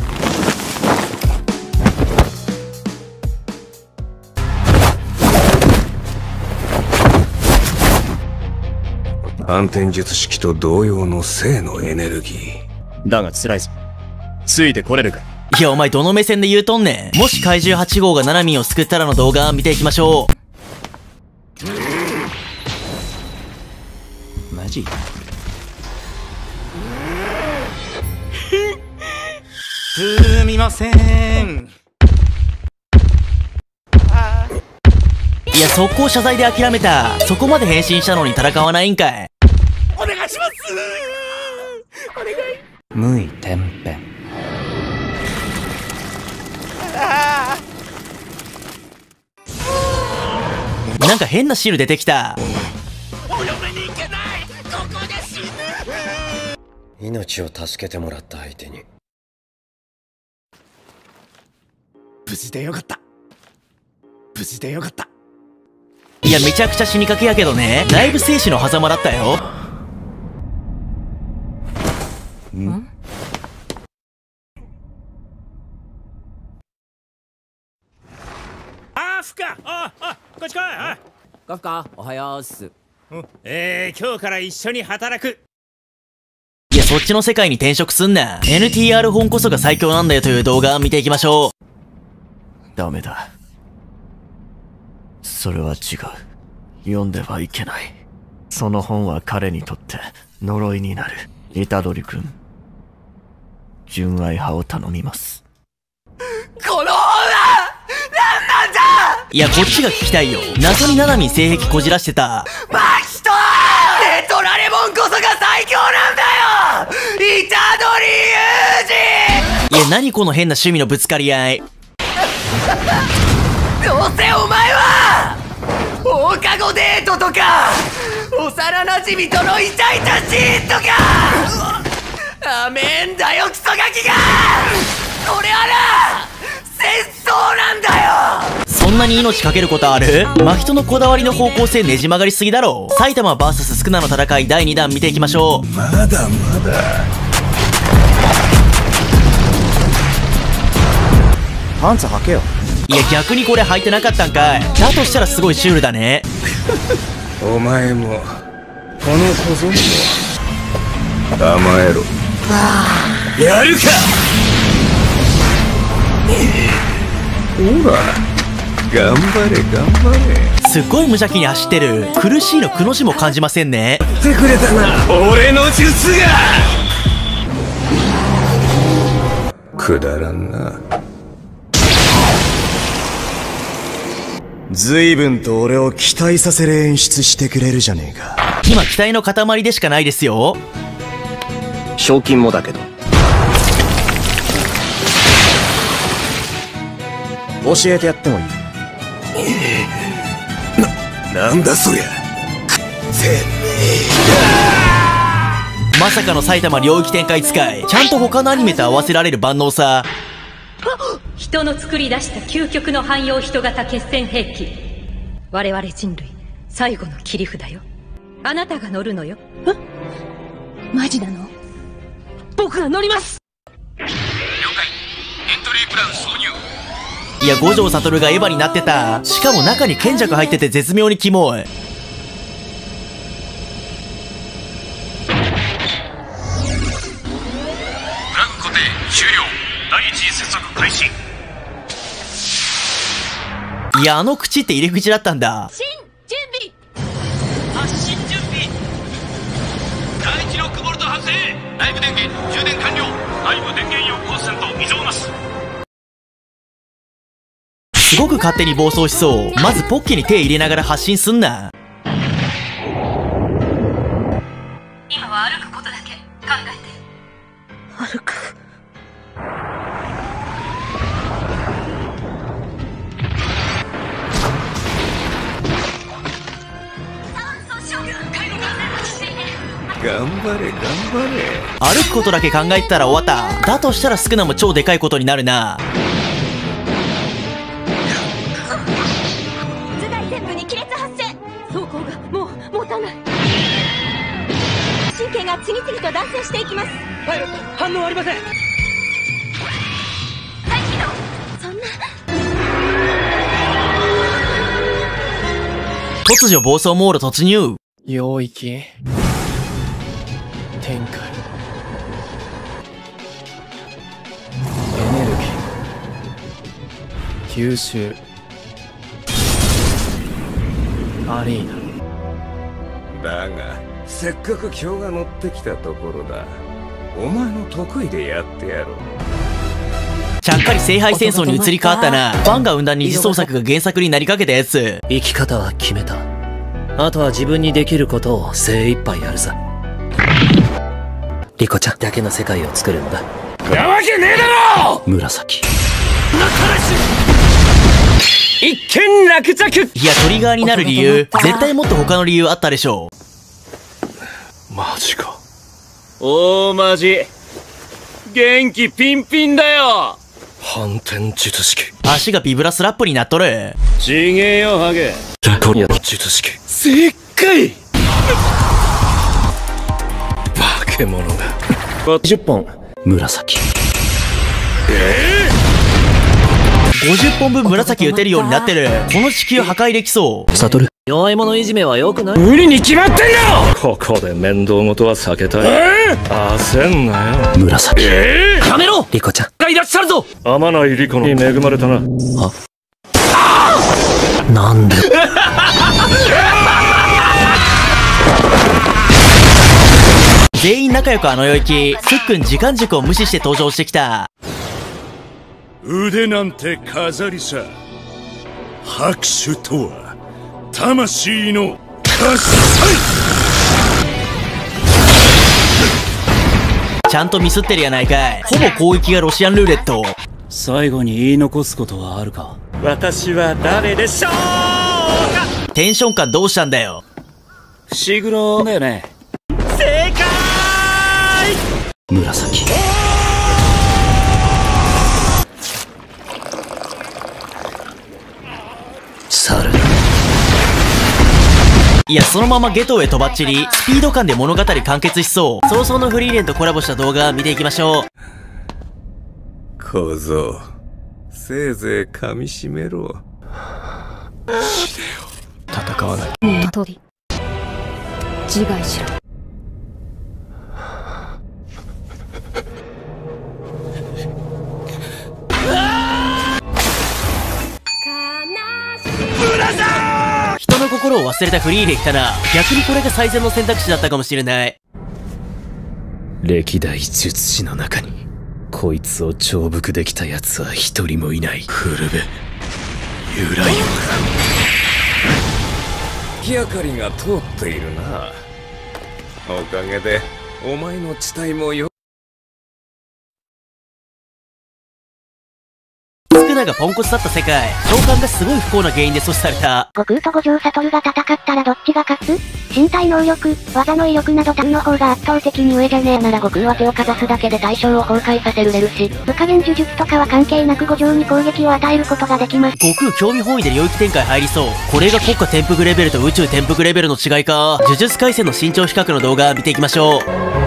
反転術式と同様の生のエネルギーだが辛いぞ。ついてこれるか。 いや、お前どの目線で言うとんねん。もし怪獣8号がナナミンを救ったらの動画見ていきましょう。マジすみません。 いや、速攻謝罪で諦めた。そこまで変身したのに戦わないんかい。 お願いします。お願い。 無意天変。 なんか変なシール出てきた。 お嫁に行けない。ここで死ぬ。 命を助けてもらった相手に。 無事でよかった。無事でよかった。 いや、めちゃくちゃ死にかけやけどね。だいぶ生死の狭間だったよ。 ん？ フカ、こっち来い。 カフカ、おはようっす。 今日から一緒に働く。 いや、そっちの世界に転職すんな。NTR 本こそが最強なんだよという動画見ていきましょう。 ダメだ。 それは違う。読んではいけない。その本は彼にとって呪いになる。虎杖君、純愛派を頼みます。 この本は何なんだ。 いや、こっちが聞きたいよ。謎にナナミン性癖こじらしてたマキトレトラレモンこそが最強なんだよ。虎杖裕二。いや、何この変な趣味のぶつかり合い。 どうせお前は放課後デートとか幼なじみとのイチャイチャシーンとかアメんだよクソガキが。これはな戦争なんだよ。 そんなに命かけることある？真人のこだわりの方向性ねじ曲がりすぎだろ。埼玉 VS スクナの戦い第2弾見ていきましょう。 まだまだパンツ履けよ。 いや、逆にこれ履いてなかったんかい。だとしたらすごいシュールだね。 お前もこの小僧も甘えろ。やるか。ほら頑張れ頑張れ。 すっごい無邪気に走ってる。苦しいのくの字も感じませんね。 ってくれたな俺の術が。くだらんな。 随分と俺を期待させる演出してくれるじゃねえか。 今期待の塊でしかないですよ。 賞金もだけど。 教えてやってもいい？ なんだそりゃ。 まさかの埼玉領域展開使い。ちゃんと他のアニメと合わせられる万能さ。 人の作り出した究極の汎用人型決戦兵器。我々人類最後の切り札よ。あなたが乗るのよ。 マジなの？僕が乗ります。 了解。エントリープラン挿入。 いや、五条悟がエヴァになってた。しかも中に賢者入ってて絶妙にキモい。 ラン固定終了。第一次接続開始。 いや、あの口って入り口だったんだ。 新準備。 発進準備。第一ロックボルト発生。内部電源充電完了。内部電源4%異常なし。 すごく勝手に暴走しそう。まずポッケに手入れながら発進すんな。 今は歩くことだけ考えて。 歩く。 頑張れ頑張れ。 歩くことだけ考えてたら終わった。だとしたらスクナも超でかいことになるな。 頭蓋全部に亀裂発生。走行がもう持たない。神経が次々と断線していきます。 パイロット反応ありません。 再起動。そんな突如暴走モード突入。 領域展開、エネルギー吸収、アリーナ。 だがせっかく今日が乗ってきたところだ。お前の得意でやってやろう。 ちゃっかり聖杯戦争に移り変わったな。ファンが生んだ二次創作が原作になりかけたやつ。 生き方は決めた。あとは自分にできることを精一杯やるさ。リコちゃんだけの世界を作るんだ。 なわけねえだろ。 紫一件落着。 いや、トリガーになる理由絶対もっと他の理由あったでしょう。マジか。 おーマジ元気ピンピンだよ。 反転術式。 足がビブラスラップになっとる。 ちげえよハゲ。 ラコニアの術式。 せっかい化け物が50本紫。 50本分紫打てるようになってる。この地球破壊できそう。 サトル、弱い者いじめは良くない。 無理に決まってんだ。ここで面倒事は避けたい。焦んなよ。 紫。 やめろ。 リコちゃんがいらっしゃるぞ。天内リコに恵まれたな。 なんで全員仲良くあの世行き、すっくん時間軸を無視して登場してきた。 腕なんて飾りさ。拍手とは魂の喝采。 ちゃんとミスってるやないかい。ほぼ攻撃がロシアンルーレット。 最後に言い残すことはあるか。私は誰でしょうか。 テンション感どうしたんだよ。 伏黒だよね。 正解。 紫。 猿。 いや、そのままゲトウへとばっちり、スピード感で物語完結しそう。早々のフリーレンとコラボした動画見ていきましょう。 小僧、せいぜい噛みしめろ。 戦わない。 ねえ、トビ。自害しろ。 人の心を忘れたフリーレン来たな。逆にこれが最善の選択肢だったかもしれない。 歴代術師の中にこいつを重複できた奴は一人もいない。フルベユライオ火明かりが通っているな。おかげでお前の地帯もよ。 宿儺がポンコツだった世界、召喚がすごい不幸な原因で阻止された。 悟空と五条悟が戦ったらどっちが勝つ？身体能力、技の威力など単の方が圧倒的に上じゃねえなら悟空は手をかざすだけで対象を崩壊させるれるし、無加減呪術とかは関係なく五条に攻撃を与えることができます。 悟空興味本位で領域展開入りそう。これが国家転覆レベルと宇宙転覆レベルの違いか。呪術廻戦の身長比較の動画見ていきましょう。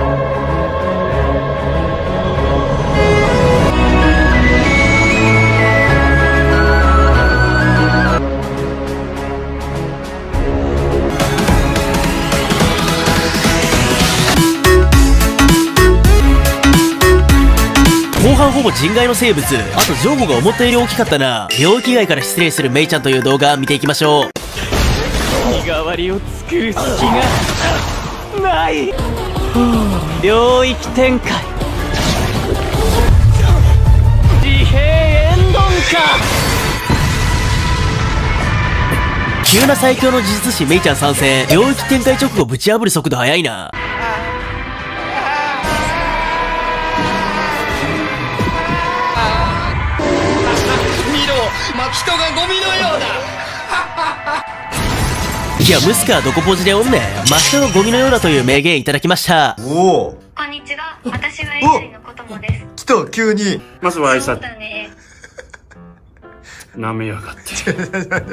後半ほぼ人外の生物。あとジョーゴが思ったより大きかったな。領域外から失礼するメイちゃんという動画見ていきましょう。 身代わりを作る隙がない。 領域展開。自閉エンドンか。 急な最強の呪術師メイちゃん参戦。領域展開直後ぶち破る速度速いな。 人がゴミのようだ。 いや、ムスカはどこポジでおんねん。真下がゴミのようだという名言いただきました。 おお。 こんにちは。私はエイジリのこともです。 来た、急に。 まずは挨拶。 ね。 なめやがって。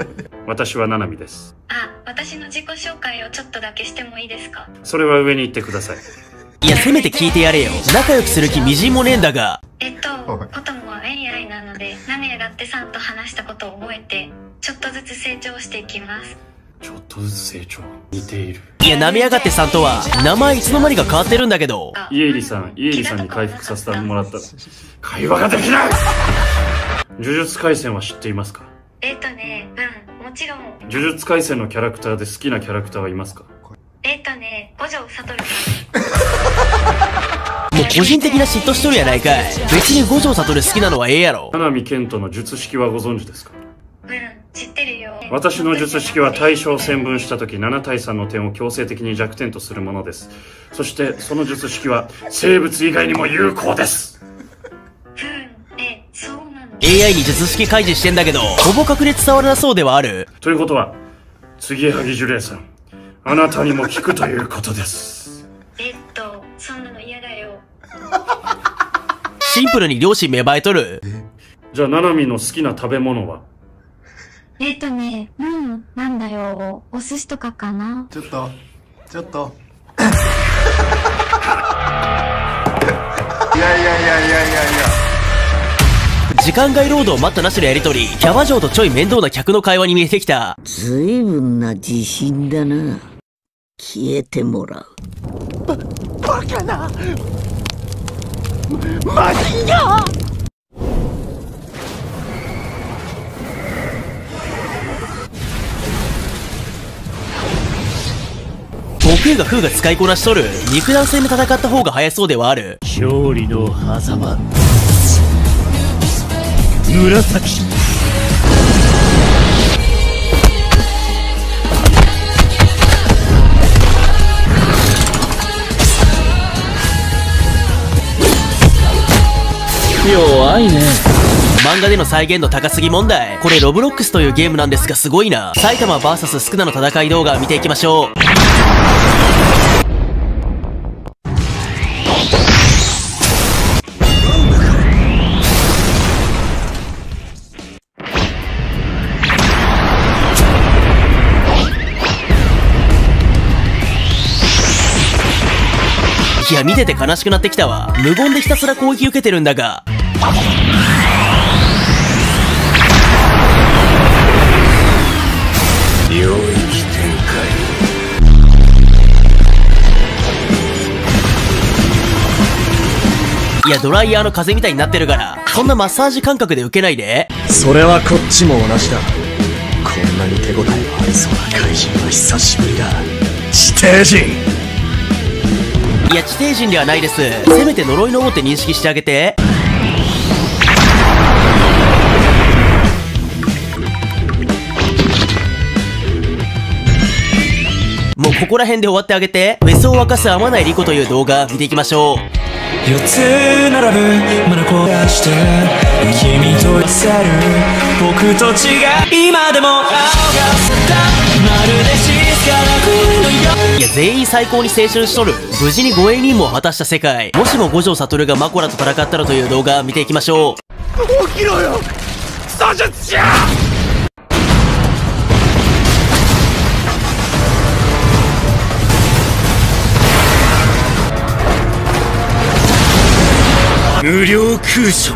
私はナナミです。 あ、私の自己紹介をちょっとだけしてもいいですか？ それは上に行ってください。 いや、せめて聞いてやれよ。仲良くする気みじんもねえんだが。 ことも AI なので、なめやがってさんと話したことを覚えて、ちょっとずつ成長していきます。 ちょっとずつ成長。似ている。 いや、なめやがってさんとは、名前いつの間にか変わってるんだけど。 イエリさんに回復させてもらったら、会話ができない。呪術廻戦は知っていますか？ もちろん。 呪術廻戦のキャラクターで好きなキャラクターはいますか？ 五条悟さん。 もう個人的な嫉妬しとるやないかい。別に五条悟好きなのはええやろ。 七海健人の術式はご存知ですか？ 知ってるよ。 私の術式は対象を線分した時7対3の点を強制的に弱点とするものです。そしてその術式は生物以外にも有効です。 そうなの？ AI に術式開示してんだけど、ほぼ確率伝わらなそうではある。 ということは、継ぎはぎ呪霊さん、あなたにも聞くということです。 そんなの嫌だよ。 シンプルに両親芽生えとる。 じゃあ、ナナミの好きな食べ物は？ なんだよ。お寿司とかかな。 ちょっと。いや。 時間外労働待ったなしのやりとり。キャバ嬢とちょい面倒な客の会話に見えてきた。 ずいぶんな自信だな。消えてもらう。 バカなマジだ。 フーが使いこなしとる。肉弾戦で戦った方が早そうではある。 勝利の狭間紫。弱いね。 漫画での再現度高すぎ問題。これロブロックスというゲームなんですがすごいな。埼玉 VS スクナの戦い動画見ていきましょう。いや見てて悲しくなってきたわ。無言でひたすら攻撃受けてるんだが、 領域展開。 いやドライヤーの風みたいになってるから、そんなマッサージ感覚で受けないで。 それはこっちも同じだ。こんなに手応えのありそうな怪人は久しぶりだ。地底人。 いや地底人ではないです。せめて呪いの王って認識してあげて。もうここら辺で終わってあげて。フェスを沸かす天内理子という動画見ていきましょう。 4つ並ぶまだ焦がして君と寄せる僕と違う今でも青が吸ったまるで静かな声のよ。 いや全員最高に青春しとる。無事に護衛任務を果たした世界。もしも五条悟がマコラと戦ったらという動画見ていきましょう。 起きろよクソ術者。 無料空所。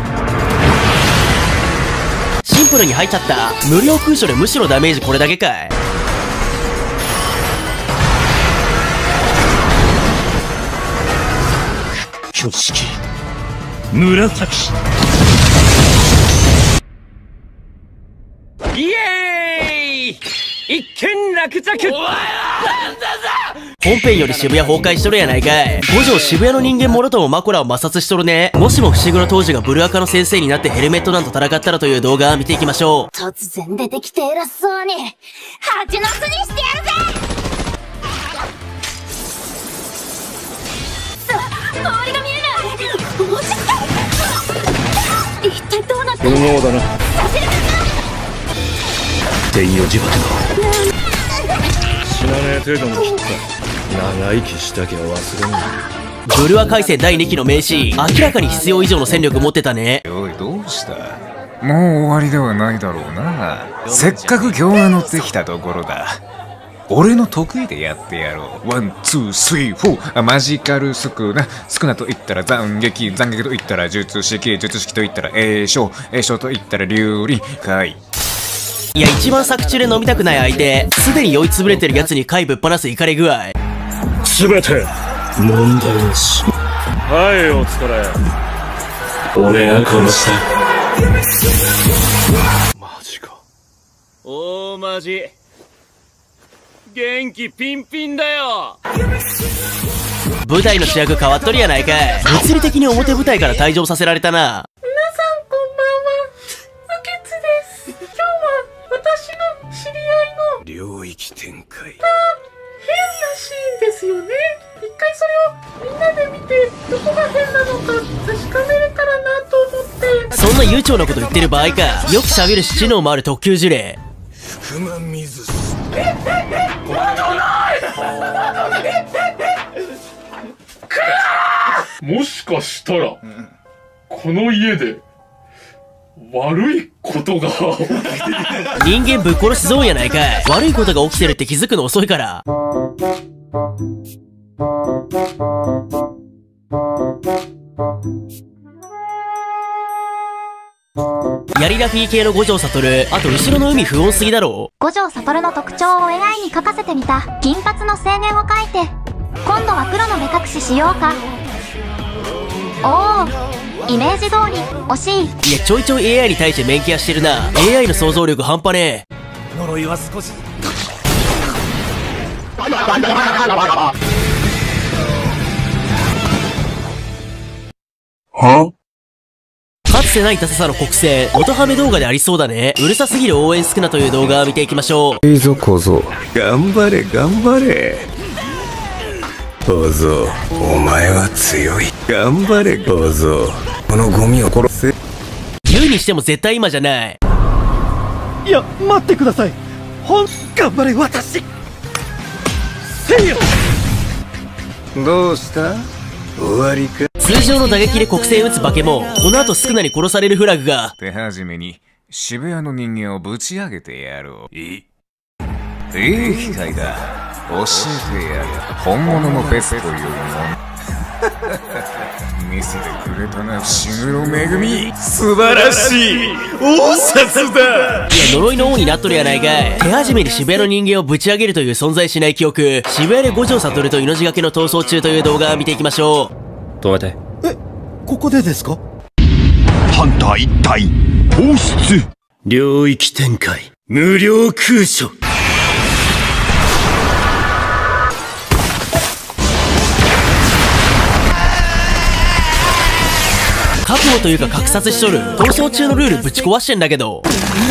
シンプルに入っちゃった。無料空所でむしろダメージこれだけかい。 挙式紫。 イエーイ一件落着。お前はなんだぞ。 本編より渋谷崩壊しとるやないかい。五条渋谷の人間もろともマコラを摩擦しとるね。もしも伏黒当時がブルアカの先生になってヘルメット団と戦ったらという動画見ていきましょう。 突然出てきて偉そうに蜂の巣にしてやるぜ。周りが見えない。落ち着け。一体どうなってる。 無謀だな。 させるか。 天与自爆の死なねえ程度の切った長生きしたきゃ忘れんな。 ブルア回戦第2期の名シーン、明らかに必要以上の戦力持ってたね。 おいどうした。もう終わりではないだろうな。せっかく今日が乗ってきたところだ。俺の得意でやってやろう。ワン、ツー、スリー、フォー。マジカルスクナ。スクナと言ったら斬撃。斬撃と言ったら術式。術式と言ったら栄翔。栄翔と言ったら竜理。怪。 いや一番作中で飲みたくない相手、すでに酔いつぶれてるやつに回ぶっ放すイカれ具合。 全て問題なし。はいお疲れ。俺が殺した。 マジか。おーマジ元気ピンピンだよ。 舞台の主役変わっとるやないかい。物理的に表舞台から退場させられたな。 皆さんこんばんは。無血です。今日は私の知り合いの領域展開。 変なシーンですよね。一回それをみんなで見てどこが変なのか確かめれたらなと思って。 そんな悠長なこと言ってる場合か。よく喋るし知能もある特級呪霊。 福間水まだないもしかしたら、この家で悪いことが人間ぶっ殺しゾーンやないかい。悪いことが起きてるって気づくの遅いから。ヤリラフィー系の五条悟。あと後ろの海不穏すぎだろ。 五条悟の特徴を AI に描かせてみた。金髪の青年を描いて今度は黒の目隠ししようか。おおイメージ通り惜しい。 いやちょいちょい AI に対してメンキアしてるな。 AI の想像力半端ねえ。 呪いは少しは？ かつてないダサさの国戦、音ハメ動画でありそうだね。うるさすぎる応援少なという動画を見ていきましょう。 いいぞ小僧、頑張れ頑張れ。小僧、お前は強い。頑張れ小僧、このゴミを殺せ。 言うにしても絶対今じゃない。 いや、待ってください。頑張れ私。せいよ。 どうした？終わりか？ 通常の打撃で国戦打つ化けも、この後少なに殺されるフラグが。 手始めに渋谷の人間をぶち上げてやろう。いい機会だ。教えてやる。本物のフェスというもの。見せてくれたな、伏黒恵。素晴らしい。おさすだ。 いや、呪いの王になっとるやないかい。手始めに渋谷の人間をぶち上げるという存在しない記憶。渋谷で五条悟と命がけの逃走中という動画を見ていきましょう。 止めて。 ここでですか？ ハンター一体放出。 領域展開無料空所。 覚悟というか格殺しとる。逃走中のルールぶち壊してんだけど。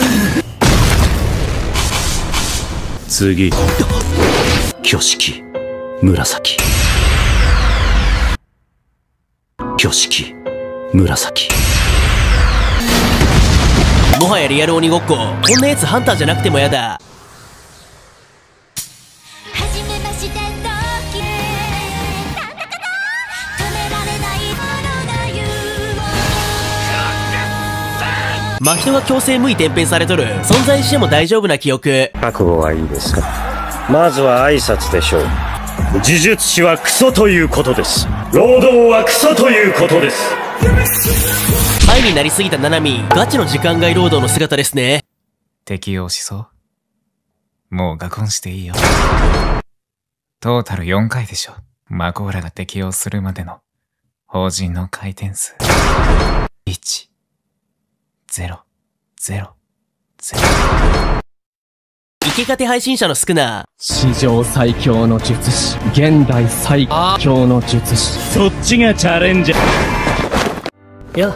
次挙式紫、挙式紫。 もはやリアル鬼ごっこ。こんなやつハンターじゃなくてもやだ。真人が強制無意転編されとる。存在しても大丈夫な記憶。 覚悟はいいですか？まずは挨拶でしょう。呪術師はクソということです。労働はクソということです。 ハイになりすぎたナナミ、ガチの時間外労働の姿ですね。 適応しそう？もうガコンしていいよ。トータル4回でしょ。マコーラが適応するまでの法人の回転数。1、0、0、0。 イケカテ配信者の少な。 史上最強の術師、現代最強の術師。そっちがチャレンジャー。 いや。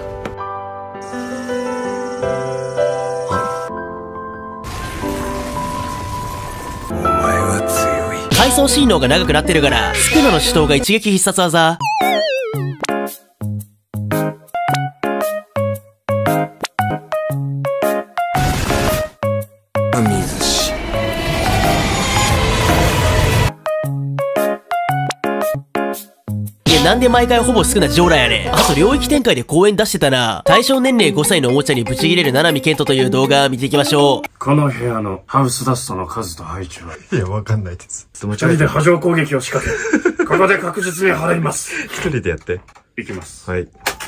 お前は強い。 回想シーンの方が長くなってるから、スクナの手刀が一撃必殺技。なんで毎回ほぼ少なジョーラやねん。あと領域展開で公演出してたな。対象年齢5歳のおもちゃにブチギレる七海健人という動画見ていきましょう。 この部屋のハウスダストの数と配置は？ いや、わかんないです。 二人で波状攻撃を仕掛け、ここで確実に払います。 一人でやって。 いきます。 はい。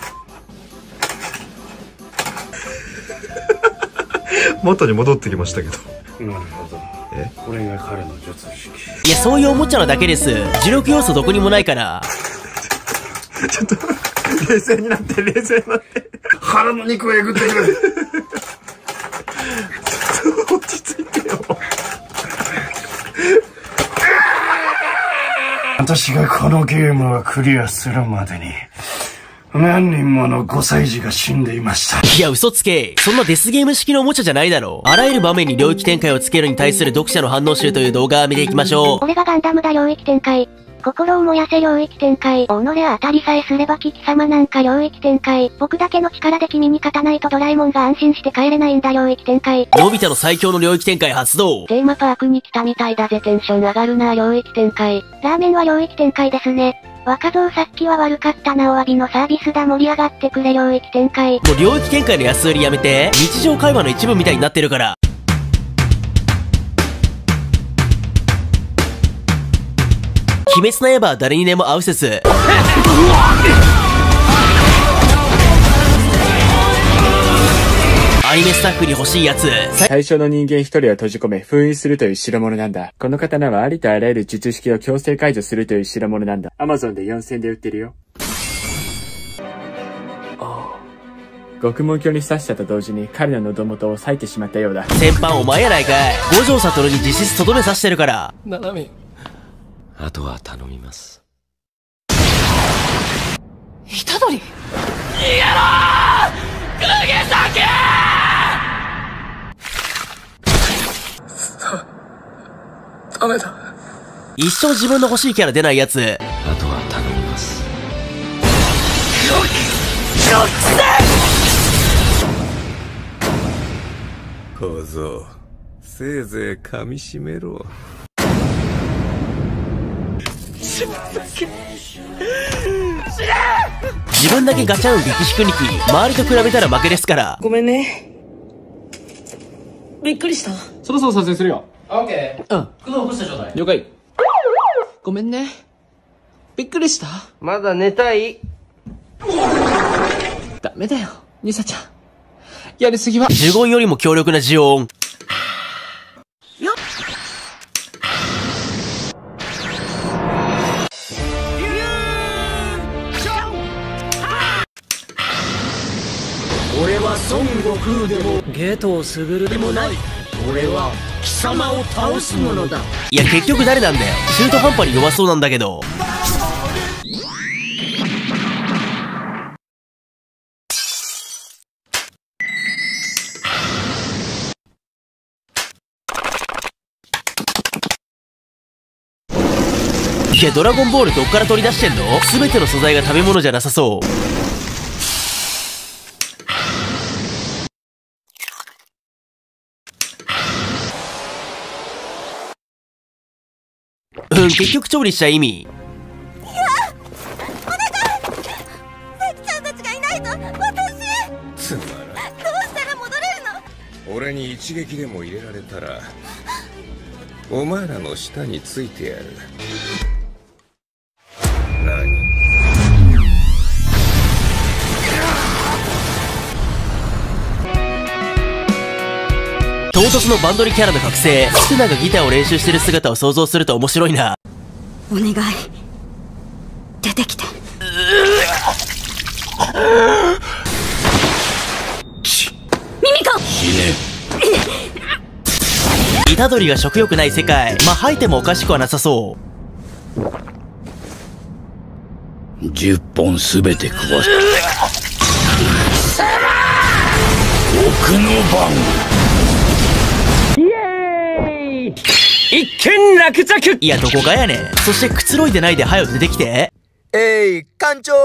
元に戻ってきましたけど。 なるほど。これが彼の術式。 いや、そういうおもちゃなだけです。呪力要素どこにもないから。 ちょっと冷静になって、冷静になって。 腹の肉をえぐってくれ。ちょっと落ち着いてよ。 私がこのゲームをクリアするまでに何人もの5歳児が死んでいました。 いや、嘘つけ。そんなデスゲーム式のおもちゃじゃないだろ。あらゆる場面に領域展開をつけるに対する読者の反応集という動画を見ていきましょう。 俺がガンダムだ領域展開。心を燃やせ領域展開。己は当たりさえすれば貴様なんか領域展開。僕だけの力で君に勝たないとドラえもんが安心して帰れないんだ領域展開。 のび太の最強の領域展開発動。 テーマパークに来たみたいだぜ、テンション上がるな領域展開。ラーメンは領域展開ですね。若造さっきは悪かったな、お詫びのサービスだ、盛り上がってくれ領域展開。 もう領域展開の安売りやめて。日常会話の一部みたいになってるから。鬼滅の刃は誰にでも合う説。アニメスタッフに欲しいやつ。 最初の人間一人を閉じ込め封印するという代物なんだ。この刀はありとあらゆる術式を強制解除するという代物なんだ。Amazon で4000で売ってるよ。獄門鏡に刺したと同時に彼の喉元を裂いてしまったようだ。 先般お前やないかい。五条悟に実質とどめ刺してるから。 ナナミあとは頼みます。 虎杖、逃げろー、釘崎。 ダメだ。 一生自分の欲しいキャラ出ないやつ。 あとは頼みます。小僧、せいぜい噛みしめろ。 自分だけガチャ運激低ニキ、周りと比べたら負けですから。 ごめんね。びっくりした。 そろそろ撮影するよ。 オッケー。 うん。 服を干してちょうだい。 了解。 ごめんね。びっくりした。まだ寝たい。ダメだよ、ニサちゃん。やりすぎは。 呪言よりも強力な呪音。 俺は孫悟空でもゲトウスグルでもない。 俺は貴様を倒すものだ。 いや結局誰なんだよ。中途半端に弱そうなんだけど。いやドラゴンボールどっから取り出してんの？全ての素材が食べ物じゃなさそう。結局調理した意味。 いや、お願い。関ちゃんたちがいないと私。 つまらん。 どうしたら戻れるの？ 俺に一撃でも入れられたらお前らの下についてやる。何？ 唐突のバンドリキャラの覚醒。スクナがギターを練習してる姿を想像すると面白いな。 お願い、出てきて。ミミコ、 死ね。虎杖が食欲ない世界。まあ吐いてもおかしくはなさそう。 10本すべて食わせ僕の番。 イエーイ、一件落着。いやどこがやねん。そしてくつろいでないで早く出てきて。 艦長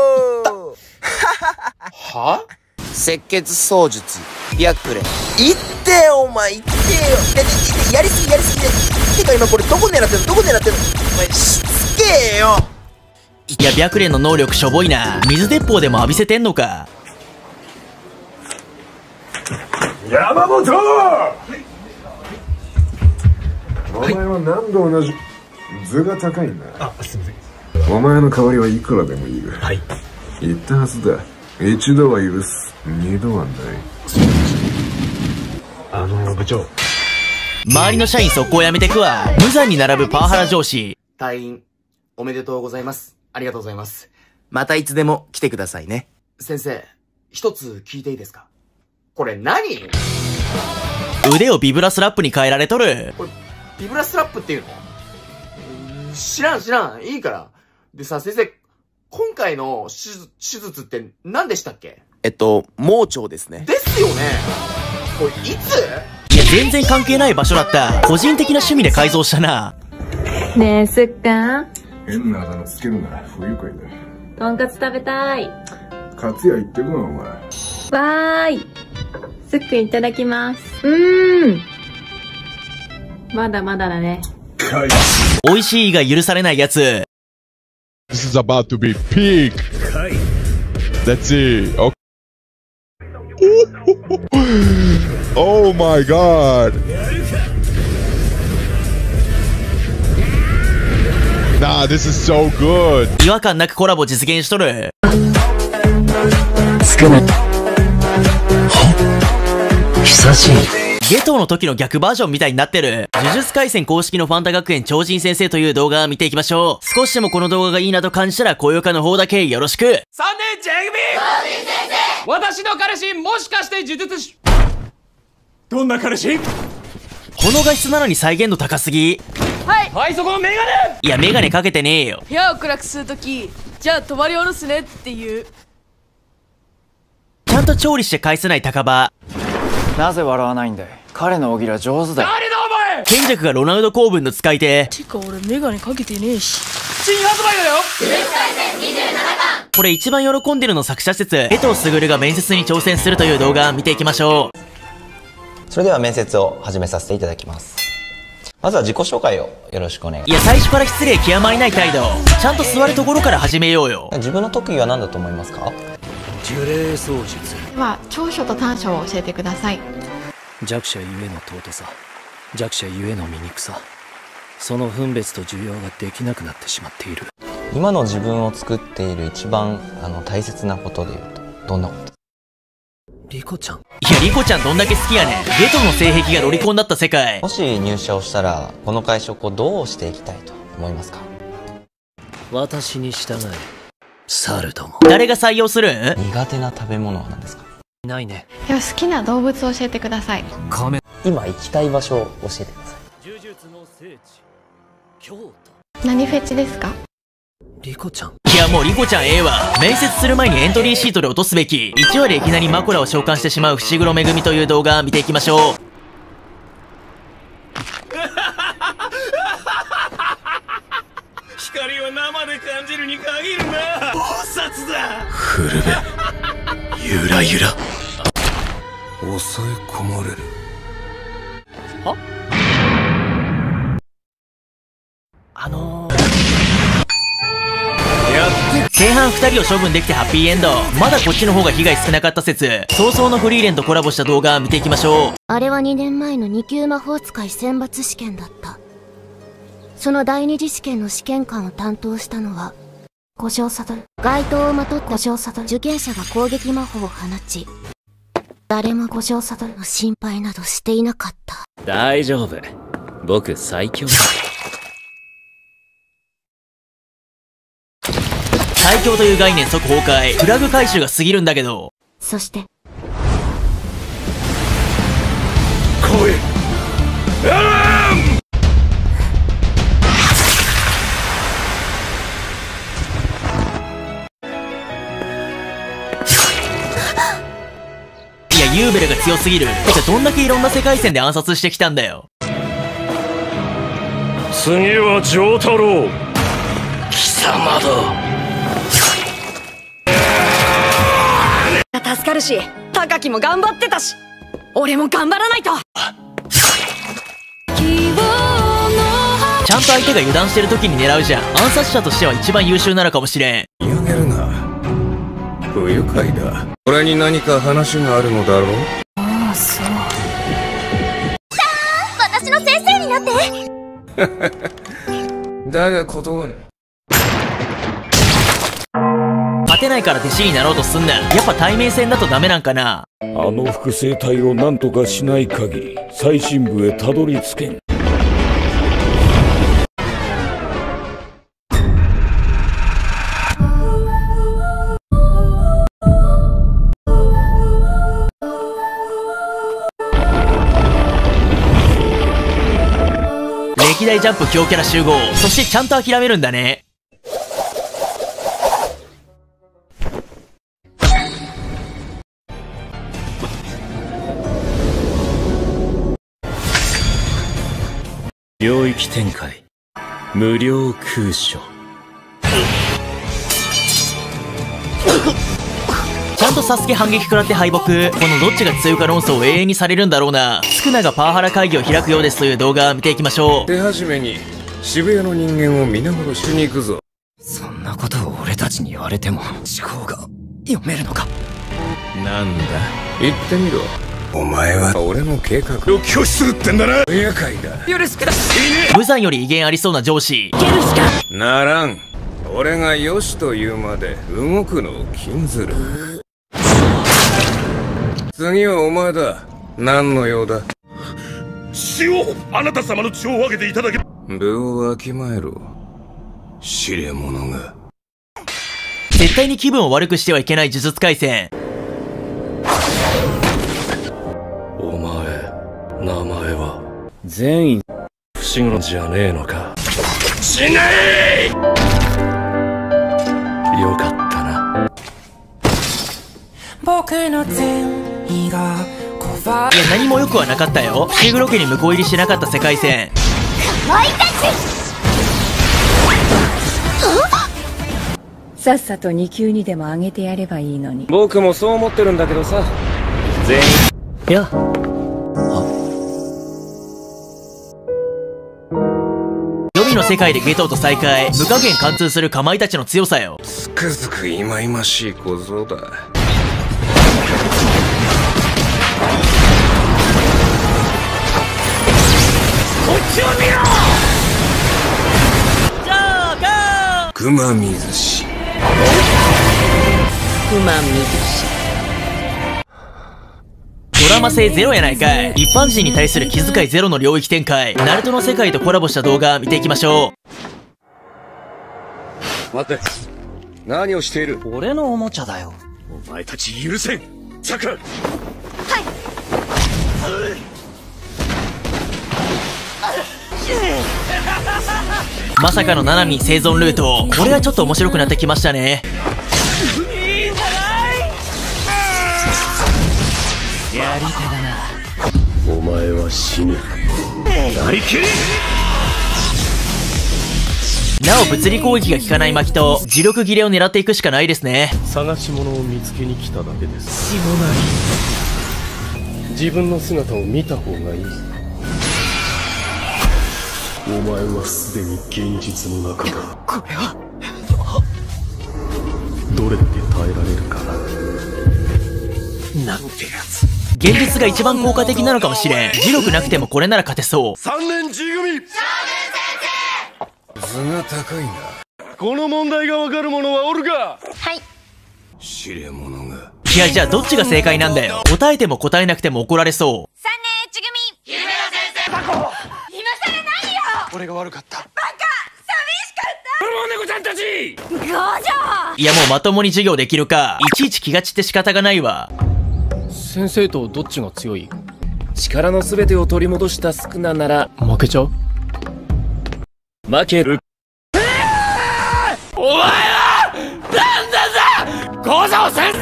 は赤血操術白蓮。言ってよお前、言ってよ。やりすぎやりすぎ。てか今これどこ狙ってんの、どこ狙ってんの。お前しつけえよ。 いや白蓮の能力しょぼいな。水鉄砲でも浴びせてんのか。 山本、お前は何度同じ図が高いんだ。あ、すみません。お前の代わりはいくらでもいる。はい、言ったはずだ。一度は許す、二度はない。部長、 周りの社員速攻やめてくわ。無残に並ぶパワハラ上司。 退院おめでとうございます。ありがとうございます。またいつでも来てくださいね。先生、一つ聞いていいですか。これ何？ 腕をビブラスラップに変えられとる。 これビブラスラップっていうの？知らん。いいから。でさ、先生、今回の手術って何でしたっけ？盲腸ですね。ですよね。これいつ？ いや全然関係ない場所だった。個人的な趣味で改造したな。 ねえすっかん、 変なあだ名つけるなら不愉快だ。 とんかつ食べたい。 カツ屋行ってこいお前。 わーい、すっくんいただきます。まだまだだね。 美味しいが許されないやつ。 This is about to be peak. That's it. Okay. Oh my god. Nah, this is so good. 違和感なくコラボ実現しとる。 つけない。久しい。 ゲトウの時の逆バージョンみたいになってる。呪術廻戦公式のファンタ学園超人先生という動画を見ていきましょう。少しでもこの動画がいいなと感じたら高評価の方だけよろしく。 3年 J 組私の彼氏もしかして呪術師。どんな彼氏？ この画質なのに再現度高すぎ。 はい、 はい、そこのメガネ。 いや、メガネかけてねえよ。 部屋を暗くするとき、じゃあ泊まり下ろすねっていう。 ちゃんと調理して返せない高場。 なぜ笑わないんだい。彼の大喜利は上手だよ。 誰だお前。 賢弱がロナウド公文の使い手。 てか俺メガネかけてねえし。 新発売だよ。 これ一番喜んでるの作者説、江藤卓が面接に挑戦するという動画見ていきましょう。 それでは面接を始めさせていただきます。まずは自己紹介をよろしくお願いします。 いや、最初から失礼極まりない態度。ちゃんと座るところから始めようよ。 自分の特技は何だと思いますか？ 呪霊操術。 では長所と短所を教えてください。 弱者ゆえの尊さ、弱者ゆえの醜さ、その分別と受容ができなくなってしまっている。 今の自分を作っている一番大切なことでいうとどんなこと？ リコちゃん。 いや、リコちゃんどんだけ好きやねん。ゲトの性癖がロリコンだった世界。 もし入社をしたらこの会食をどうしていきたいと思いますか？ 私に従え、猿ども。 誰が採用するん？ 苦手な食べ物は何ですか？ いないね。 では好きな動物を教えてください。 カメ。 今行きたい場所を教えてください。 呪術の聖地、京都。 何フェチですか？ リコちゃん。 いや、もうリコちゃんええわ。面接する前にエントリーシートで落とすべき。1話でいきなりマコラを召喚してしまう伏黒めぐみという動画見ていきましょう。 光は生で感じるに限るな。菩薩だ。 フルベ、ゆらゆら。抑え込まれる。 は？前半2人を処分できてハッピーエンド。まだこっちの方が被害少なかった説。早々のフリーレンとコラボした動画見ていきましょう。 あれは2年前の2級魔法使い選抜試験だった。その第2次試験の試験官を担当したのは五条悟。街灯をまとった五条悟。受験者が攻撃魔法を放ち、誰も五条悟の心配などしていなかった。 大丈夫、僕最強だ。 最強という概念即崩壊。フラグ回収が過ぎるんだけど。 そして来い。 いや、ユーベルが強すぎる。てかどんだけいろんな世界線で暗殺してきたんだよ。 次は丈太郎。貴様だ。 助かるし、高木も頑張ってたし、俺も頑張らないと。 ちゃんと相手が油断してる時に狙うじゃん。暗殺者としては一番優秀なのかもしれん。 やめるな。不愉快だ。俺に何か話があるのだろう。 ああ、そう。 さあ、私の先生になって。 だが断る。 勝てないから弟子になろうとすんな。やっぱ対面戦だとダメなんかな。 あの複製体を何とかしない限り最深部へたどり着けん。 歴代ジャンプ強キャラ集合。そしてちゃんと諦めるんだね。 領域展開、無料空所。 ちゃんとサスケ反撃食らって敗北。このどっちが強いか論争を永遠にされるんだろうな。スクナがパワハラ会議を開くようですという動画見ていきましょう。 手始めに渋谷の人間を皆殺しに行くぞ。 そんなことを俺たちに言われても思考が読めるのか。 なんだ、言ってみろ。お前は俺の計画を拒否するってんだな。不愉快だ。 許しくだ。 無残より威厳ありそうな上司。 ならん。俺がよしと言うまで動くのを禁ずる。次はお前だ。何の用だ。 死をあなた様の血を分けていただけ。 部をわきまえろ。知れ者が。 絶対に気分を悪くしてはいけない呪術廻戦。 お前、名前は全員伏黒じゃねえのか。 しない。 よかったな。 僕の善意がいや、何も良くはなかったよ。シグロ家に婿入りしなかった世界線。 おいたちさっさと2級にでも上げてやればいいのに。 僕もそう思ってるんだけどさ。全員いや、 予備の世界でゲトウと再会。無加減貫通するかまいたちの強さよ。 つくづく忌々しい小僧だ。こっちを見ろ。 ジョーカー熊水氏。 熊水氏。 ドラマ性ゼロやないかい。一般人に対する気遣いゼロの領域展開。ナルトの世界とコラボした動画見ていきましょう。待って、何をしている。 俺のおもちゃだよ。 お前たち許せん。チャクラ。はい。 まさかのナナミ生存ルート。これはちょっと面白くなってきましたね。 やり手だな。 お前は死ぬ。 なりきり。 なお物理攻撃が効かない巻と磁力切れを狙っていくしかないですね。 探し物を見つけに来ただけです。血もない。自分の姿を見た方がいい。お前はすでに現実の中だ。 これはどれだけ耐えられるかな。なんてやつ。現実が一番効果的なのかもしれん。磁力なくてもこれなら勝てそう。 3年 G 組少年先生。図が高いな。 この問題がわかる者はおるか。 はい。 知れ者が。 いや、じゃあどっちが正解なんだよ。答えても答えなくても怒られそう。 3年 H 組姫野先生。バコ。今さら何よ。 俺が悪かった。 バカ。寂しかった。 ホルモン猫ちゃんたち。 ゴージョー。 いや、もうまともに授業できるか。いちいち気が散って仕方がないわ。 先生とどっちが強い？ 力の全てを取り戻したスクナなら負けちゃう？ 負ける。 お前はなんだぞ五条先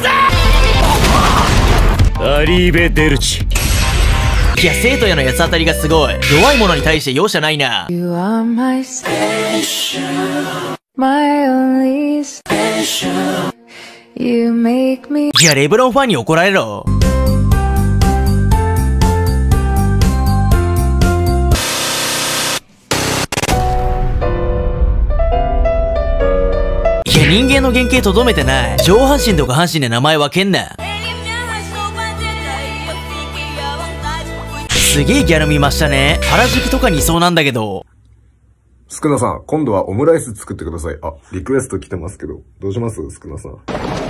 生。 アリーベ・デルチ。 いや、生徒への八つ当たりがすごい。弱い者に対して容赦ないな。 You are my special, my only special. You make me. いや、レブロンファンに怒られろ。いや、人間の原型とどめてない。上半身と下半身で名前分けんな。すげえギャル見ましたね。原宿とかにいそうなんだけど。 スクナさん、今度はオムライス作ってください。あ、リクエスト来てますけど。どうしますスクナさん。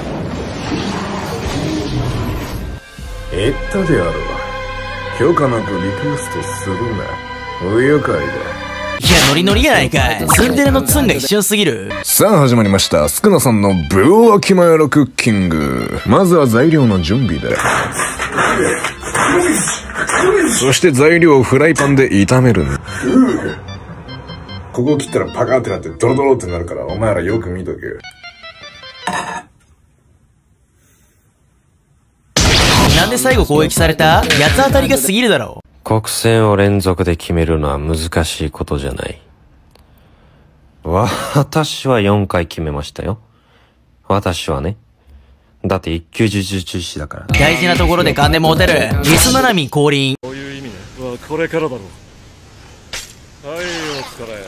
言ったであろう。許可なくリクエストするな。不愉快だ。 いや、ノリノリやないかい。ツンデレのツンが一瞬すぎる。 さあ始まりました。スクナさんのブオキマヨロクッキング。まずは材料の準備だ。そして材料をフライパンで炒めるんだ。ここを切ったらパカーってなってドロドロってなるから、お前らよく見とけ。 なんで最後攻撃された？八つ当たりが過ぎるだろ。 国戦を連続で決めるのは難しいことじゃない。私は4回決めましたよ。私はね。だって一級呪術師だから。 大事なところで勘で持てる。ゲスナナミン降臨。 こういう意味ね。これからだろう。はい、お疲れ。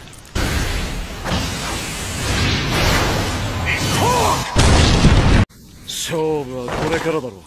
勝負はこれからだろう。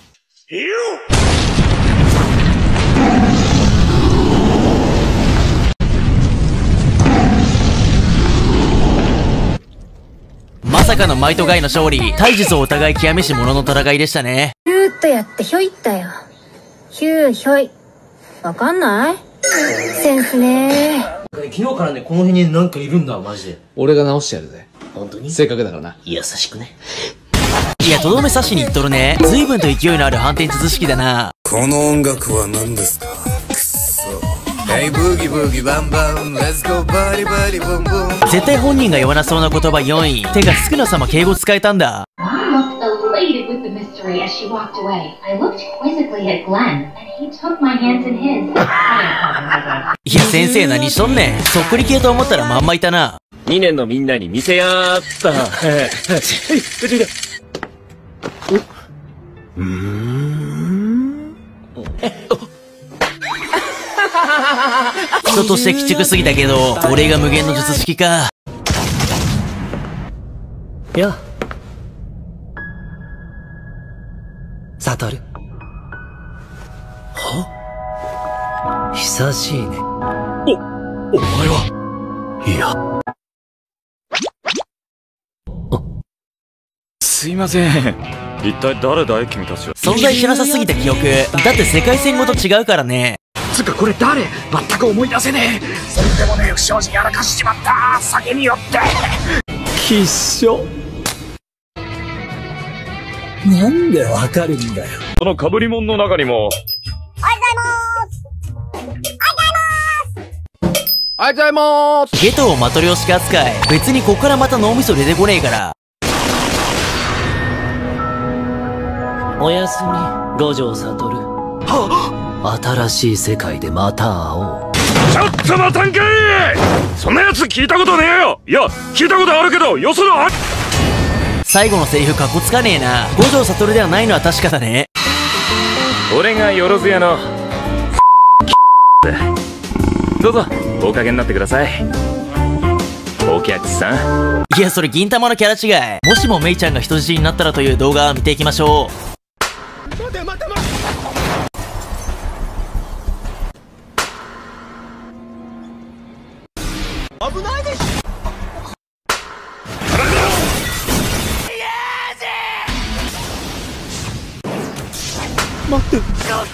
まさかのマイトガイの勝利。体術をお互い極めし者の戦いでしたね。 ヒューッとやってひょいったよ。ヒューひょい。わかんない？センスね昨日からね、この辺になんかいるんだ、マジで。俺が直してやるぜ。本当に？せっかくだからな。優しくね。 いや、とどめ刺しにいっとるね。随分と勢いのある反転術式だな。 この音楽は何ですか？くっそ。 Hey boogie boogie bam bam Let's go body body boom boom 絶対本人が言わなそうな言葉4位。てか、スクナ様敬語使えたんだ。 Elated with the mystery as she walked away. I looked quizzically at Glenn, and he took my hands in his. いや、先生何しとんねん。そっくり系と思ったらまんまいたな。 2年のみんなに見せやーった。 人として鬼畜すぎたけど、俺が無限の術式か。 やサトル。は？久しいね。 お前は。 いや。 すいません。一体誰だい君たちは。 存在しなさすぎた記憶。だって世界線ごと違うからね。 つかこれ誰？全く思い出せねえ。それでもね、不祥事やらかしちまった。酒によって。 必勝。なんでわかるんだよ。 その被り物の中にも。 ありがとうございます。 ゲトをマトリョーシカ扱い。別にこっからまた脳みそ出てこねえから。 おやすみ、五条悟。新しい世界でまた会おう。 ちょっと待たんかい！そんなやつ聞いたことねえよ。いや、聞いたことあるけど、よその最後のセリフかっこつかねえな。五条悟ではないのは確かだね。 俺がよろずやのどうぞおかげになってください、お客さん。 いや、それ銀玉のキャラ違い。もしもメイちゃんが人質になったらという動画を見ていきましょう。 危ないでしょ。 待って。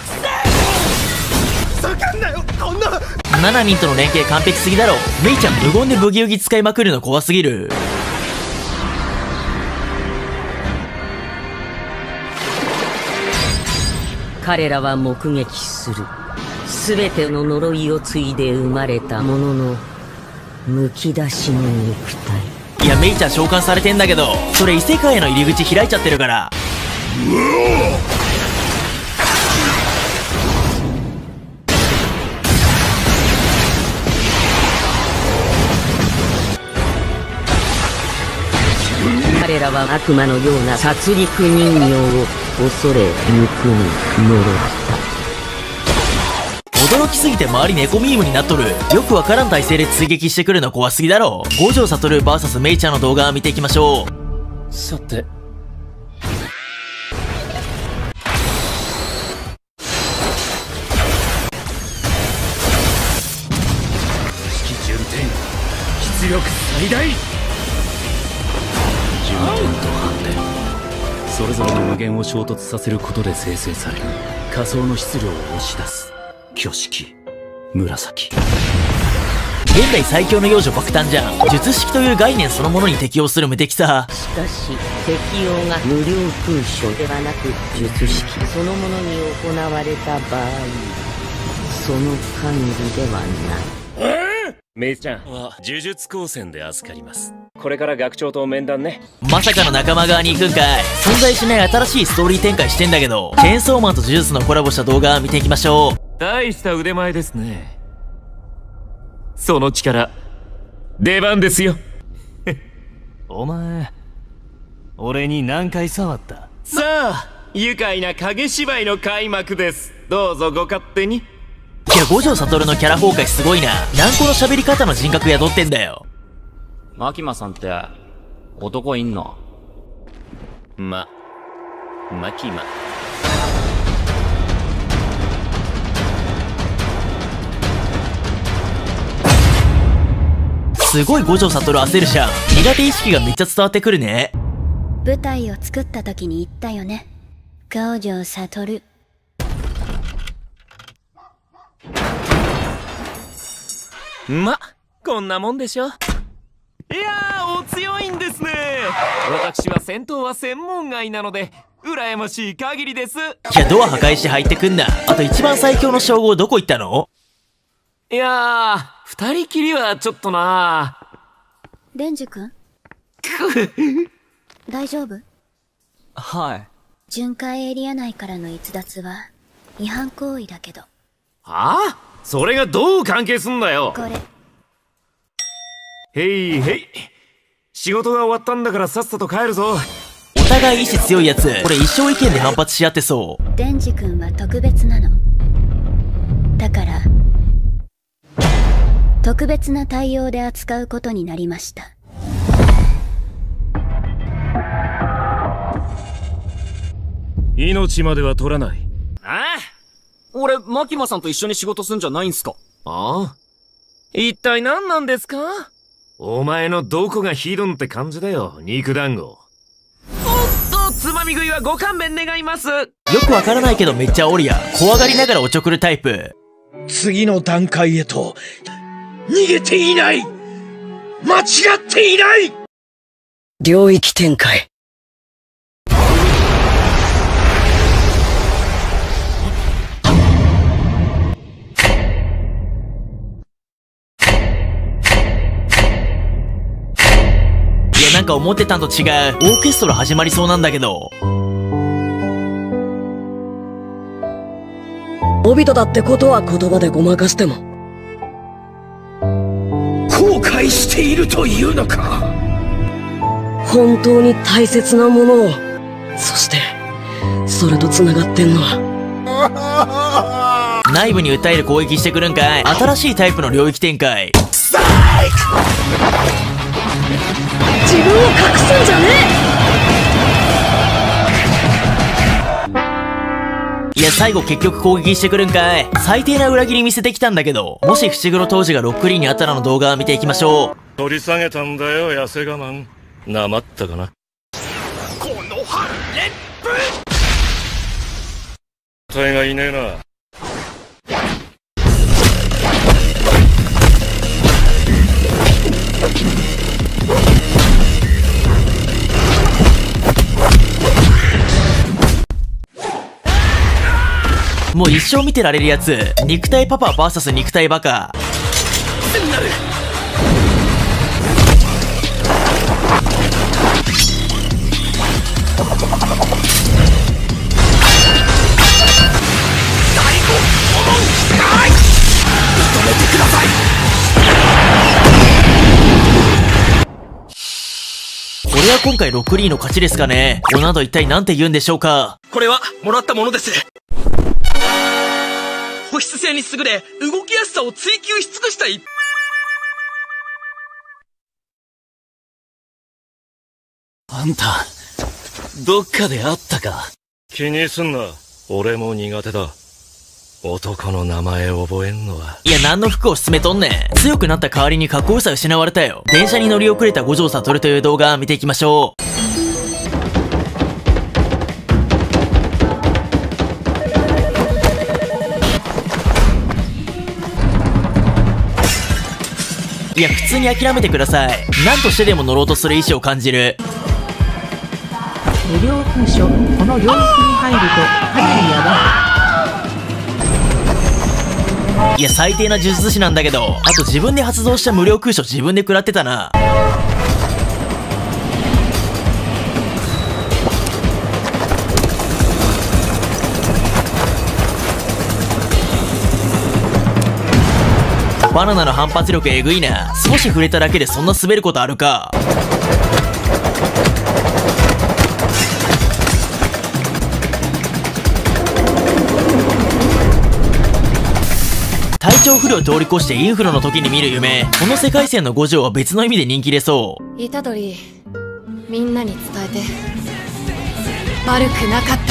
盛んなよ、こんな。 7人との連携完璧すぎだろ。メイちゃん無言でブギウギ使いまくるの怖すぎる。 彼らは目撃する。すべての呪いを継いで生まれたもののむき出しの肉体。 いや、メイちゃん召喚されてんだけど、それ異世界の入り口開いちゃってるから。 彼らは悪魔のような殺戮人形を恐れ憎み呪った。 驚きすぎて周り猫ミームになっとる。よくわからん体勢で追撃してくるの怖すぎだろ。五条悟 VS メイちゃんの動画を見ていきましょう。 さて式順天出力最大。 順天と反転、それぞれの無限を衝突させることで生成される仮想の質量を押し出す挙式紫。 現代最強の幼女爆誕じゃん。術式という概念そのものに適用する無敵さ。 しかし適用が無料空所ではなく術式そのものに行われた場合、その管理ではない。 メイちゃんは呪術高専で預かります。これから学長と面談ね。 まさかの仲間側に行くんかい。存在しない新しいストーリー展開してんだけど、チェーンソーマンと呪術のコラボした動画を見ていきましょう。 大した腕前ですね。その力出番ですよ。 お前俺に何回触った？ さあ愉快な影芝居の開幕です。どうぞご勝手に。 いや、五条悟のキャラ崩壊すごいな。何個の喋り方の人格宿ってんだよ。 マキマさんって男いんの？ マキマ。 すごい五条悟焦るじゃん。苦手意識がめっちゃ伝わってくるね。 舞台を作った時に言ったよね、五条悟。 こんなもんでしょ。いやー、お強いんですね。私は戦闘は専門外なので羨ましい限りです。 いや、ドア破壊して入ってくんな。あと一番最強の称号どこ行ったの？ いやー、二人きりはちょっとな。 デンジ君大丈夫？ はい。 巡回エリア内からの逸脱は違反行為だけど。 はあ？それがどう関係すんだよ。 これ。 へいへい。仕事が終わったんだからさっさと帰るぞ。 お互い意志強いやつ。これ一生意見で反発し合ってそう。 デンジ君は特別なの。だから特別な対応で扱うことになりました。 命までは取らない。 ああ、俺、マキマさんと一緒に仕事すんじゃないんすか？ああ、一体何なんですか？お前のどこがヒドンって感じだよ、肉団子。おっと、つまみ食いはご勘弁願います。よくわからないけどめっちゃおりや。怖がりながらおちょくるタイプ。 次の段階へと逃げていない、間違っていない。 領域展開。 いやなんか思ってたんと違う。オーケストラ始まりそうなんだけど。 オビトだってことは言葉でごまかしても後悔しているというのか。 本当に大切なものを、そしてそれと繋がってんのは内部に訴える攻撃してくるんかい。新しいタイプの領域展開。 自分を隠すんじゃねいや最後結局攻撃してくるんかい。最低な裏切り見せてきたんだけど、もし伏黒当時がロックリーにあったらの動画を見ていきましょう。 取り下げたんだよ、痩せ我慢。なまったかな。この半熱風答えがいねえな。 もう一生見てられるやつ。肉体パパ VS 肉体バカ。これは今回ロックリーの勝ちですかね。この後一体何て言うんでしょうか。 これはもらったものです。保湿性に優れ、動きやすさを追求し尽くした一。 あんた、どっかで会ったか。気にすんな。俺も苦手だ。男の名前覚えんのは。 いや何の服を勧めとんねん。強くなった代わりにかっこよさ失われたよ。電車に乗り遅れた五条悟という動画見ていきましょう。いや普通に諦めてください。何としてでも乗ろうとする意志を感じる。 無料空所、この領域に入るとかなりやばい。 いや最低な呪術師なんだけど、あと自分で発動した無料空所自分で食らってたな。バナナの反発力えぐいな。少し触れただけでそんな滑ることあるか。体調不良通り越してインフロの時に見る夢。この世界線の五条は別の意味で人気出そう。 虎杖、みんなに伝えて。悪くなかった。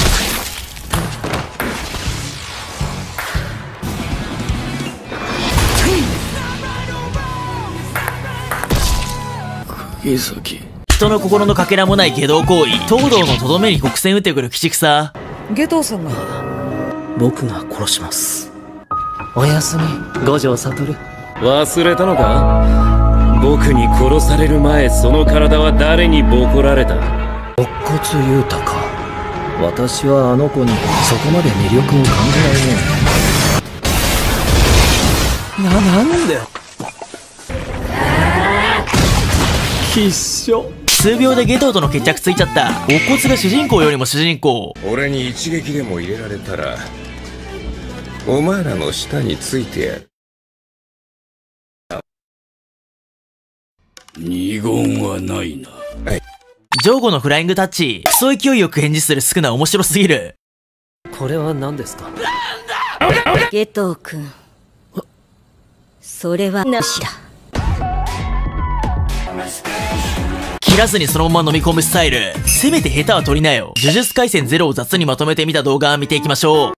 人の心のかけらもない下道行為。東堂のとどめに国戦打ってくる鬼畜さ。 下道さんが僕が殺します。おやすみ五条悟。 忘れたのか。僕に殺される前、その体は誰にボコられた。 乙骨雄太か。私はあの子にそこまで魅力を感じないね。 なんだよ。必勝。 数秒でゲトウとの決着ついちゃった。乙骨が主人公よりも主人公。 俺に一撃でも入れられたらお前らの下についてやる。 二言はないな。 はい。 ジョーゴのフライングタッチ。クソ勢いよく返事するスクナ面白すぎる。 これは何ですか？ ゲトウ君、それはなしだ。 切らずにそのまま飲み込むスタイル。せめて下手は取りなよ。呪術廻戦0を雑にまとめてみた動画見ていきましょう。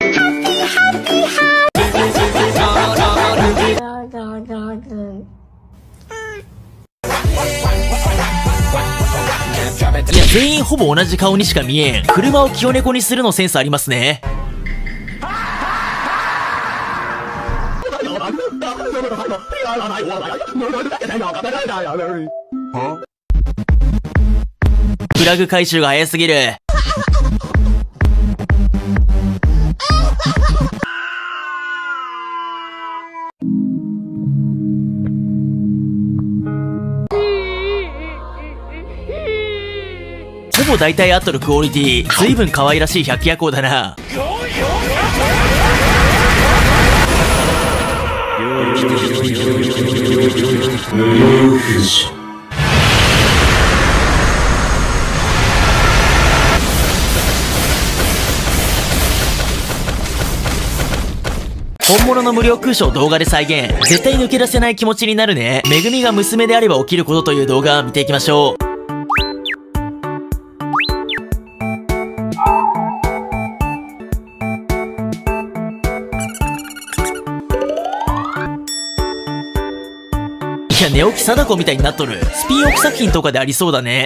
いや、全員ほぼ同じ顔にしか見えん。車を清猫にするのセンスありますね。フラグ回収が早すぎる。ほぼ大体合っとるクオリティ。随分可愛らしい百鬼夜行だな。本物の無料空所を動画で再現。絶対抜け出せない気持ちになるね。めぐみが娘であれば起きることという動画見ていきましょう。いや、寝起き貞子みたいになっとる。スピンオフ作品とかでありそうだね。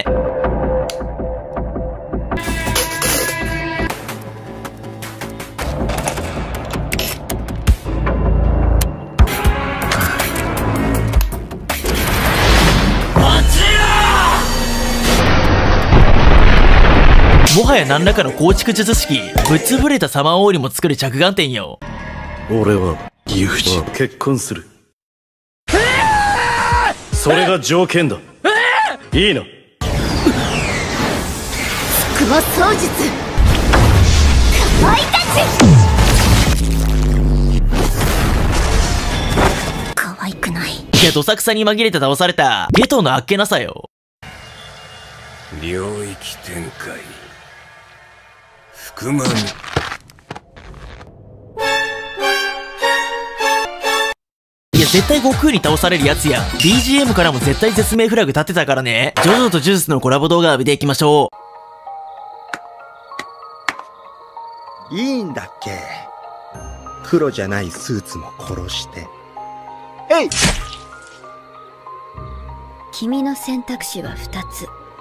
もはや何らかの構築術式。ぶっ潰れたサマーオーリも作る着眼点よ。 俺はユージ結婚する。それが条件だ。いいな。 クマ操術かわいたち。可愛くない。 いや、どさくさに紛れて倒された。ゲトウのあっけなさよ。 領域展開福間にいや、絶対悟空に倒されるやつや。BGM からも絶対絶命フラグ立てたからね。ジョジョと呪術のコラボ動画見ていきましょいいんだっけ。黒じゃないスーツも殺して。えい！ 君の選択肢は2つ。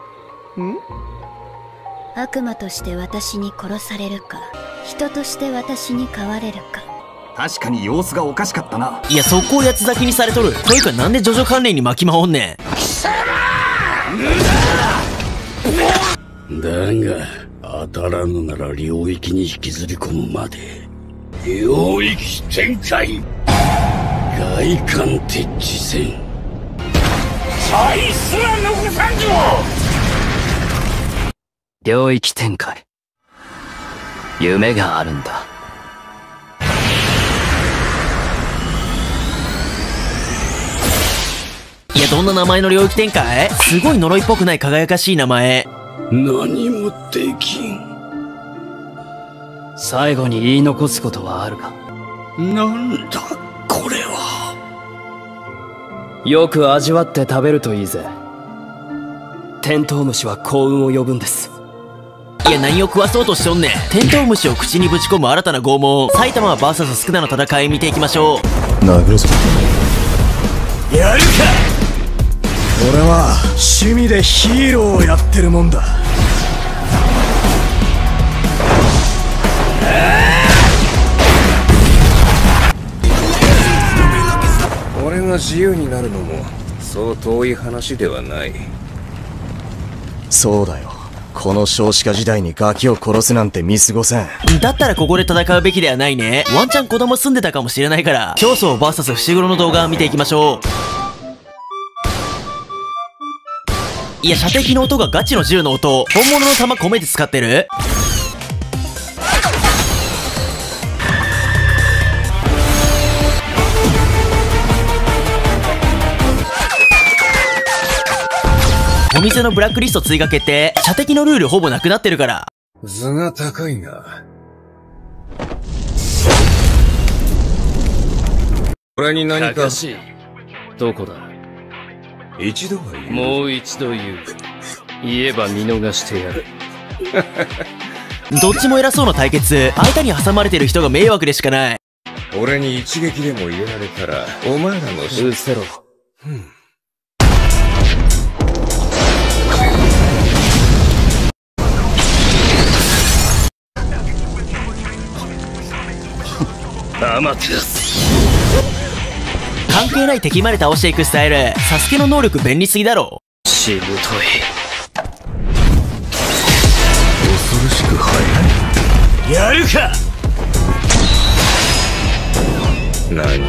悪魔として私に殺されるか、人として私に変われるか。 確かに様子がおかしかったな。 いや、速攻八つ咲きにされとる。というか、なんでジョジョ関連に巻きまおんねん。だが当たらぬなら領域に引きずり込むまで。領域展開外観鉄地戦サイすら残さんぞ。 領域展開。夢があるんだ。 いや、どんな名前の領域展開？すごい呪いっぽくない輝かしい名前。 何もできん。 最後に言い残すことはあるか？ なんだこれは。 よく味わって食べるといいぜ。テントウムシは幸運を呼ぶんです。 いや、何を食わそうとしとんねん。テントウムシを口にぶち込む新たな拷問。埼玉 VS スクナの戦い見ていきましょう。 殴るぞ。 やるか。 俺は趣味でヒーローをやってるもんだ。 俺が自由になるのもそう遠い話ではない。 そうだよ。 この少子化時代にガキを殺すなんて見過ごせん。 だったらここで戦うべきではないね。ワンチャン子供住んでたかもしれないから、競争 VS 伏黒の動画を見ていきましょう。いや、射的の音がガチの銃の音。本物の弾込めて使ってる？お店のブラックリスト追加決定。射的のルールほぼなくなってるから。 図が高いな。俺に何か。 どこだ？ 一度は言う。 もう一度言う。言えば見逃してやる。 どっちも偉そうな対決。間に挟まれてる人が迷惑でしかない。 俺に一撃でも入れられたら、お前らのうせろ。アマテラス。 関係ない敵まで倒していくスタイル。サスケの能力便利すぎだろ。 しぶとい。 恐ろしく速い。やるか。 何？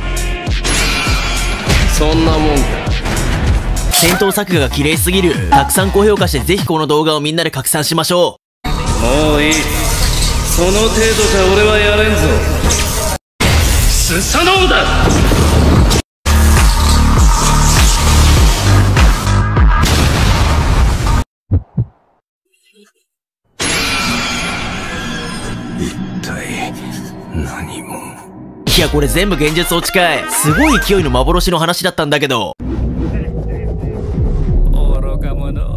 そんなもんか。 戦闘作画が綺麗すぎる。たくさん高評価してぜひこの動画をみんなで拡散しましょう。 もういい。その程度じゃ俺はやれんぞ。スサノオだ。 一体何も。 いや、これ全部現実落ちかい。すごい勢いの幻の話だったんだけど。 愚か者。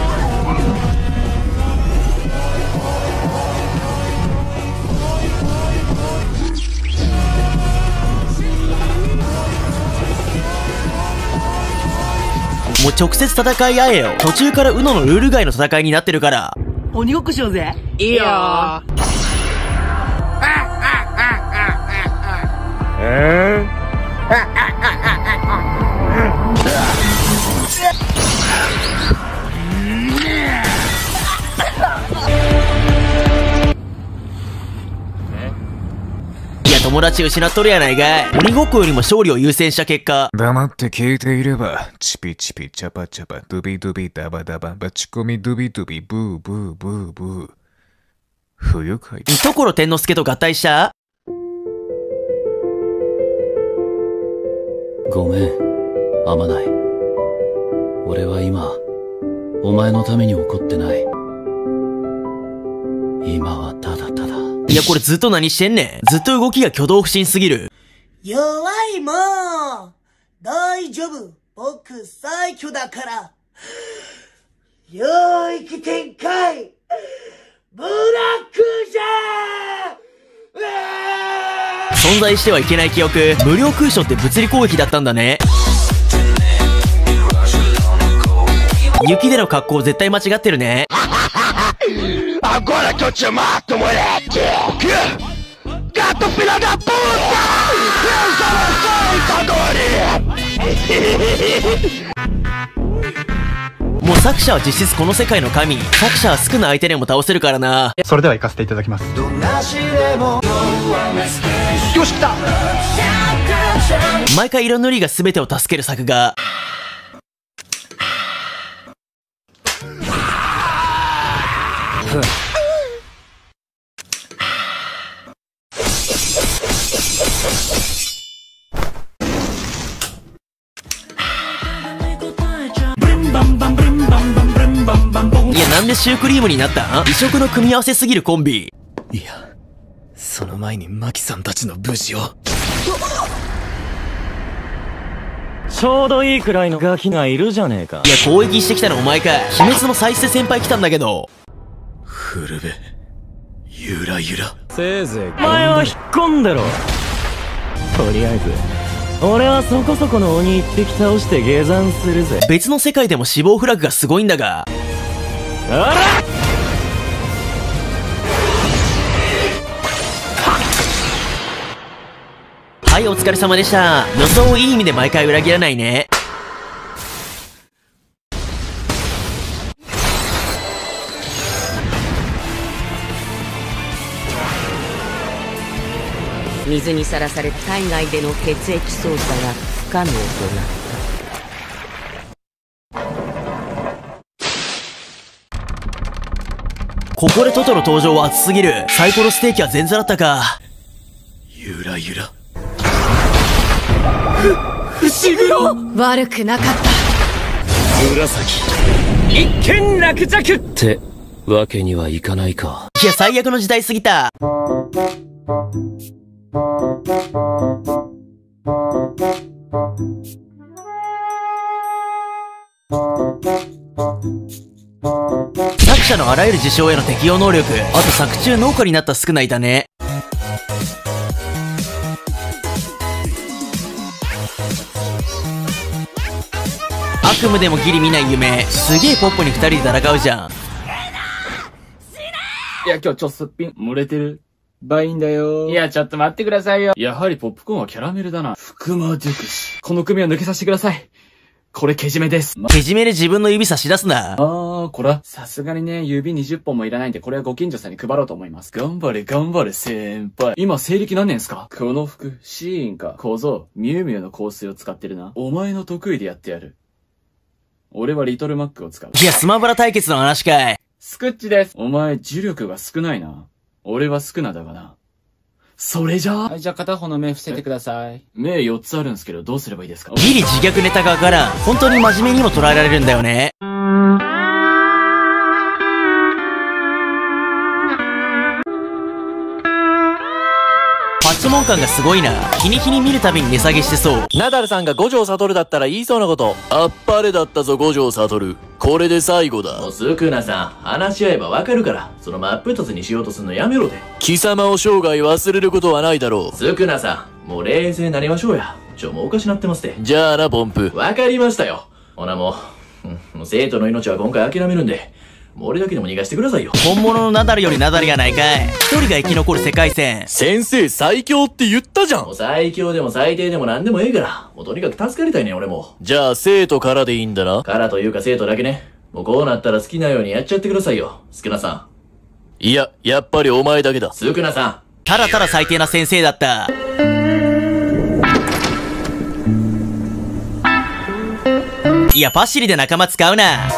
もう直接戦い合えよ。途中からUNOのルール外の戦いになってるから。 鬼ごっこしようぜ。 いいよー。 いや、友達失っとるやないかい。鬼ごっこよりも勝利を優先した結果。 黙って聞いていれば、チピチピチャパチャパ、ドゥビドゥビダバダバ、バチコミドゥビドゥビ、ブーブーブーブー。不愉快。 所天之助と合体した？ ごめん、あまない。俺は今、お前のために怒ってない。今はただただ。 いや、これずっと何してんねん。ずっと動きが挙動不審すぎる。 弱いもん。大丈夫。僕最強だから。領域展開。ブラックじゃー。 存在してはいけない記憶。無料空所って物理攻撃だったんだね。雪での格好絶対間違ってるね。 Agora que eu te mato, moleque! Gato filha da puta! Eu só não sou Itadori! もう作者は実質この世界の神。作者は少ない相手でも倒せるからな。 それでは行かせていただきます。 よし来た。毎回色塗りが全てを助ける作画。いや、なんでシュークリームになったん？異色の組み合わせすぎるコンビ。 いや、その前にマキさんたちの無事を。 ちょうどいいくらいのガキがいるじゃねえか。 いや、攻撃してきたのお前か。鬼滅の再生先輩来たんだけど。 古部、ゆらゆら。 せいぜい前は引っ込んでろ。とりあえず俺はそこそこの鬼一匹倒して下山するぜ。 別の世界でも死亡フラグがすごいんだが。 あら！ はい、お疲れ様でした。予想をいい意味で毎回裏切らないね。 水にさらされ体外での血液操作が不可能となった。 ここでトトロ登場は熱すぎる。サイコロステーキは前座だったか。 ゆらゆら。 伏黒悪くなかった。 紫。一件落着ってわけにはいかないか。 いや、最悪の時代すぎた。作者のあらゆる事象への適応能力。あと作中農家になった少ないだね。悪夢でもギリ見ない夢。すげえポッポに2人で戦うじゃん。 いや、今日ちょっすっぴん。漏れてる。バインだよ。いや、ちょっと待ってくださいよ。やはりポップコーンはキャラメルだな。福間デュクシ。この組は抜けさせてください。これけじめです。 けじめで自分の指差し出すな。 こら。さすがにね、指20本もいらないんで、これはご近所さんに配ろうと思います。頑張れ、頑張れ、先輩。今、西暦何年すか？この服、シーンか。小僧、ミュウミュウの香水を使ってるな。お前の得意でやってやる。俺はリトルマックを使う。 いや、スマブラ対決の話かい。 スクッチです。お前、呪力が少ないな。俺は少なだがな。それじゃあ。はい、じゃあ片方の目伏せてください。目4つあるんですけど、どうすればいいですか？ ギリ自虐ネタがわからん。本当に真面目にも捉えられるんだよね。パチモン感がすごいな。日に日に見るたびに値下げしてそう。 ナダルさんが五条悟だったら言いそうなこと。あっぱれだったぞ五条悟。これで最後だ。 もうスクナさん、話し合えばわかるから。その真っ二つにしようとするのやめろで。 貴様を生涯忘れることはないだろう。 スクナさん、もう冷静になりましょうや。もうおかしなってますって。 じゃあな、ポンプ。 わかりましたよ。ほなもう生徒の命は今回諦めるんで。もう俺だけでも逃がしてくださいよ。 本物のナダルよりナダルやないかい。一人が生き残る世界線。 先生最強って言ったじゃん。 もう最強でも最低でも何でもええから。もうとにかく助かりたいねん俺も。 じゃあ生徒からでいいんだな。 からというか生徒だけね。もうこうなったら好きなようにやっちゃってくださいよ。スクナさん。いや、やっぱりお前だけだ。 スクナさん。 ただただ最低な先生だった。いや、パシリで仲間使うな。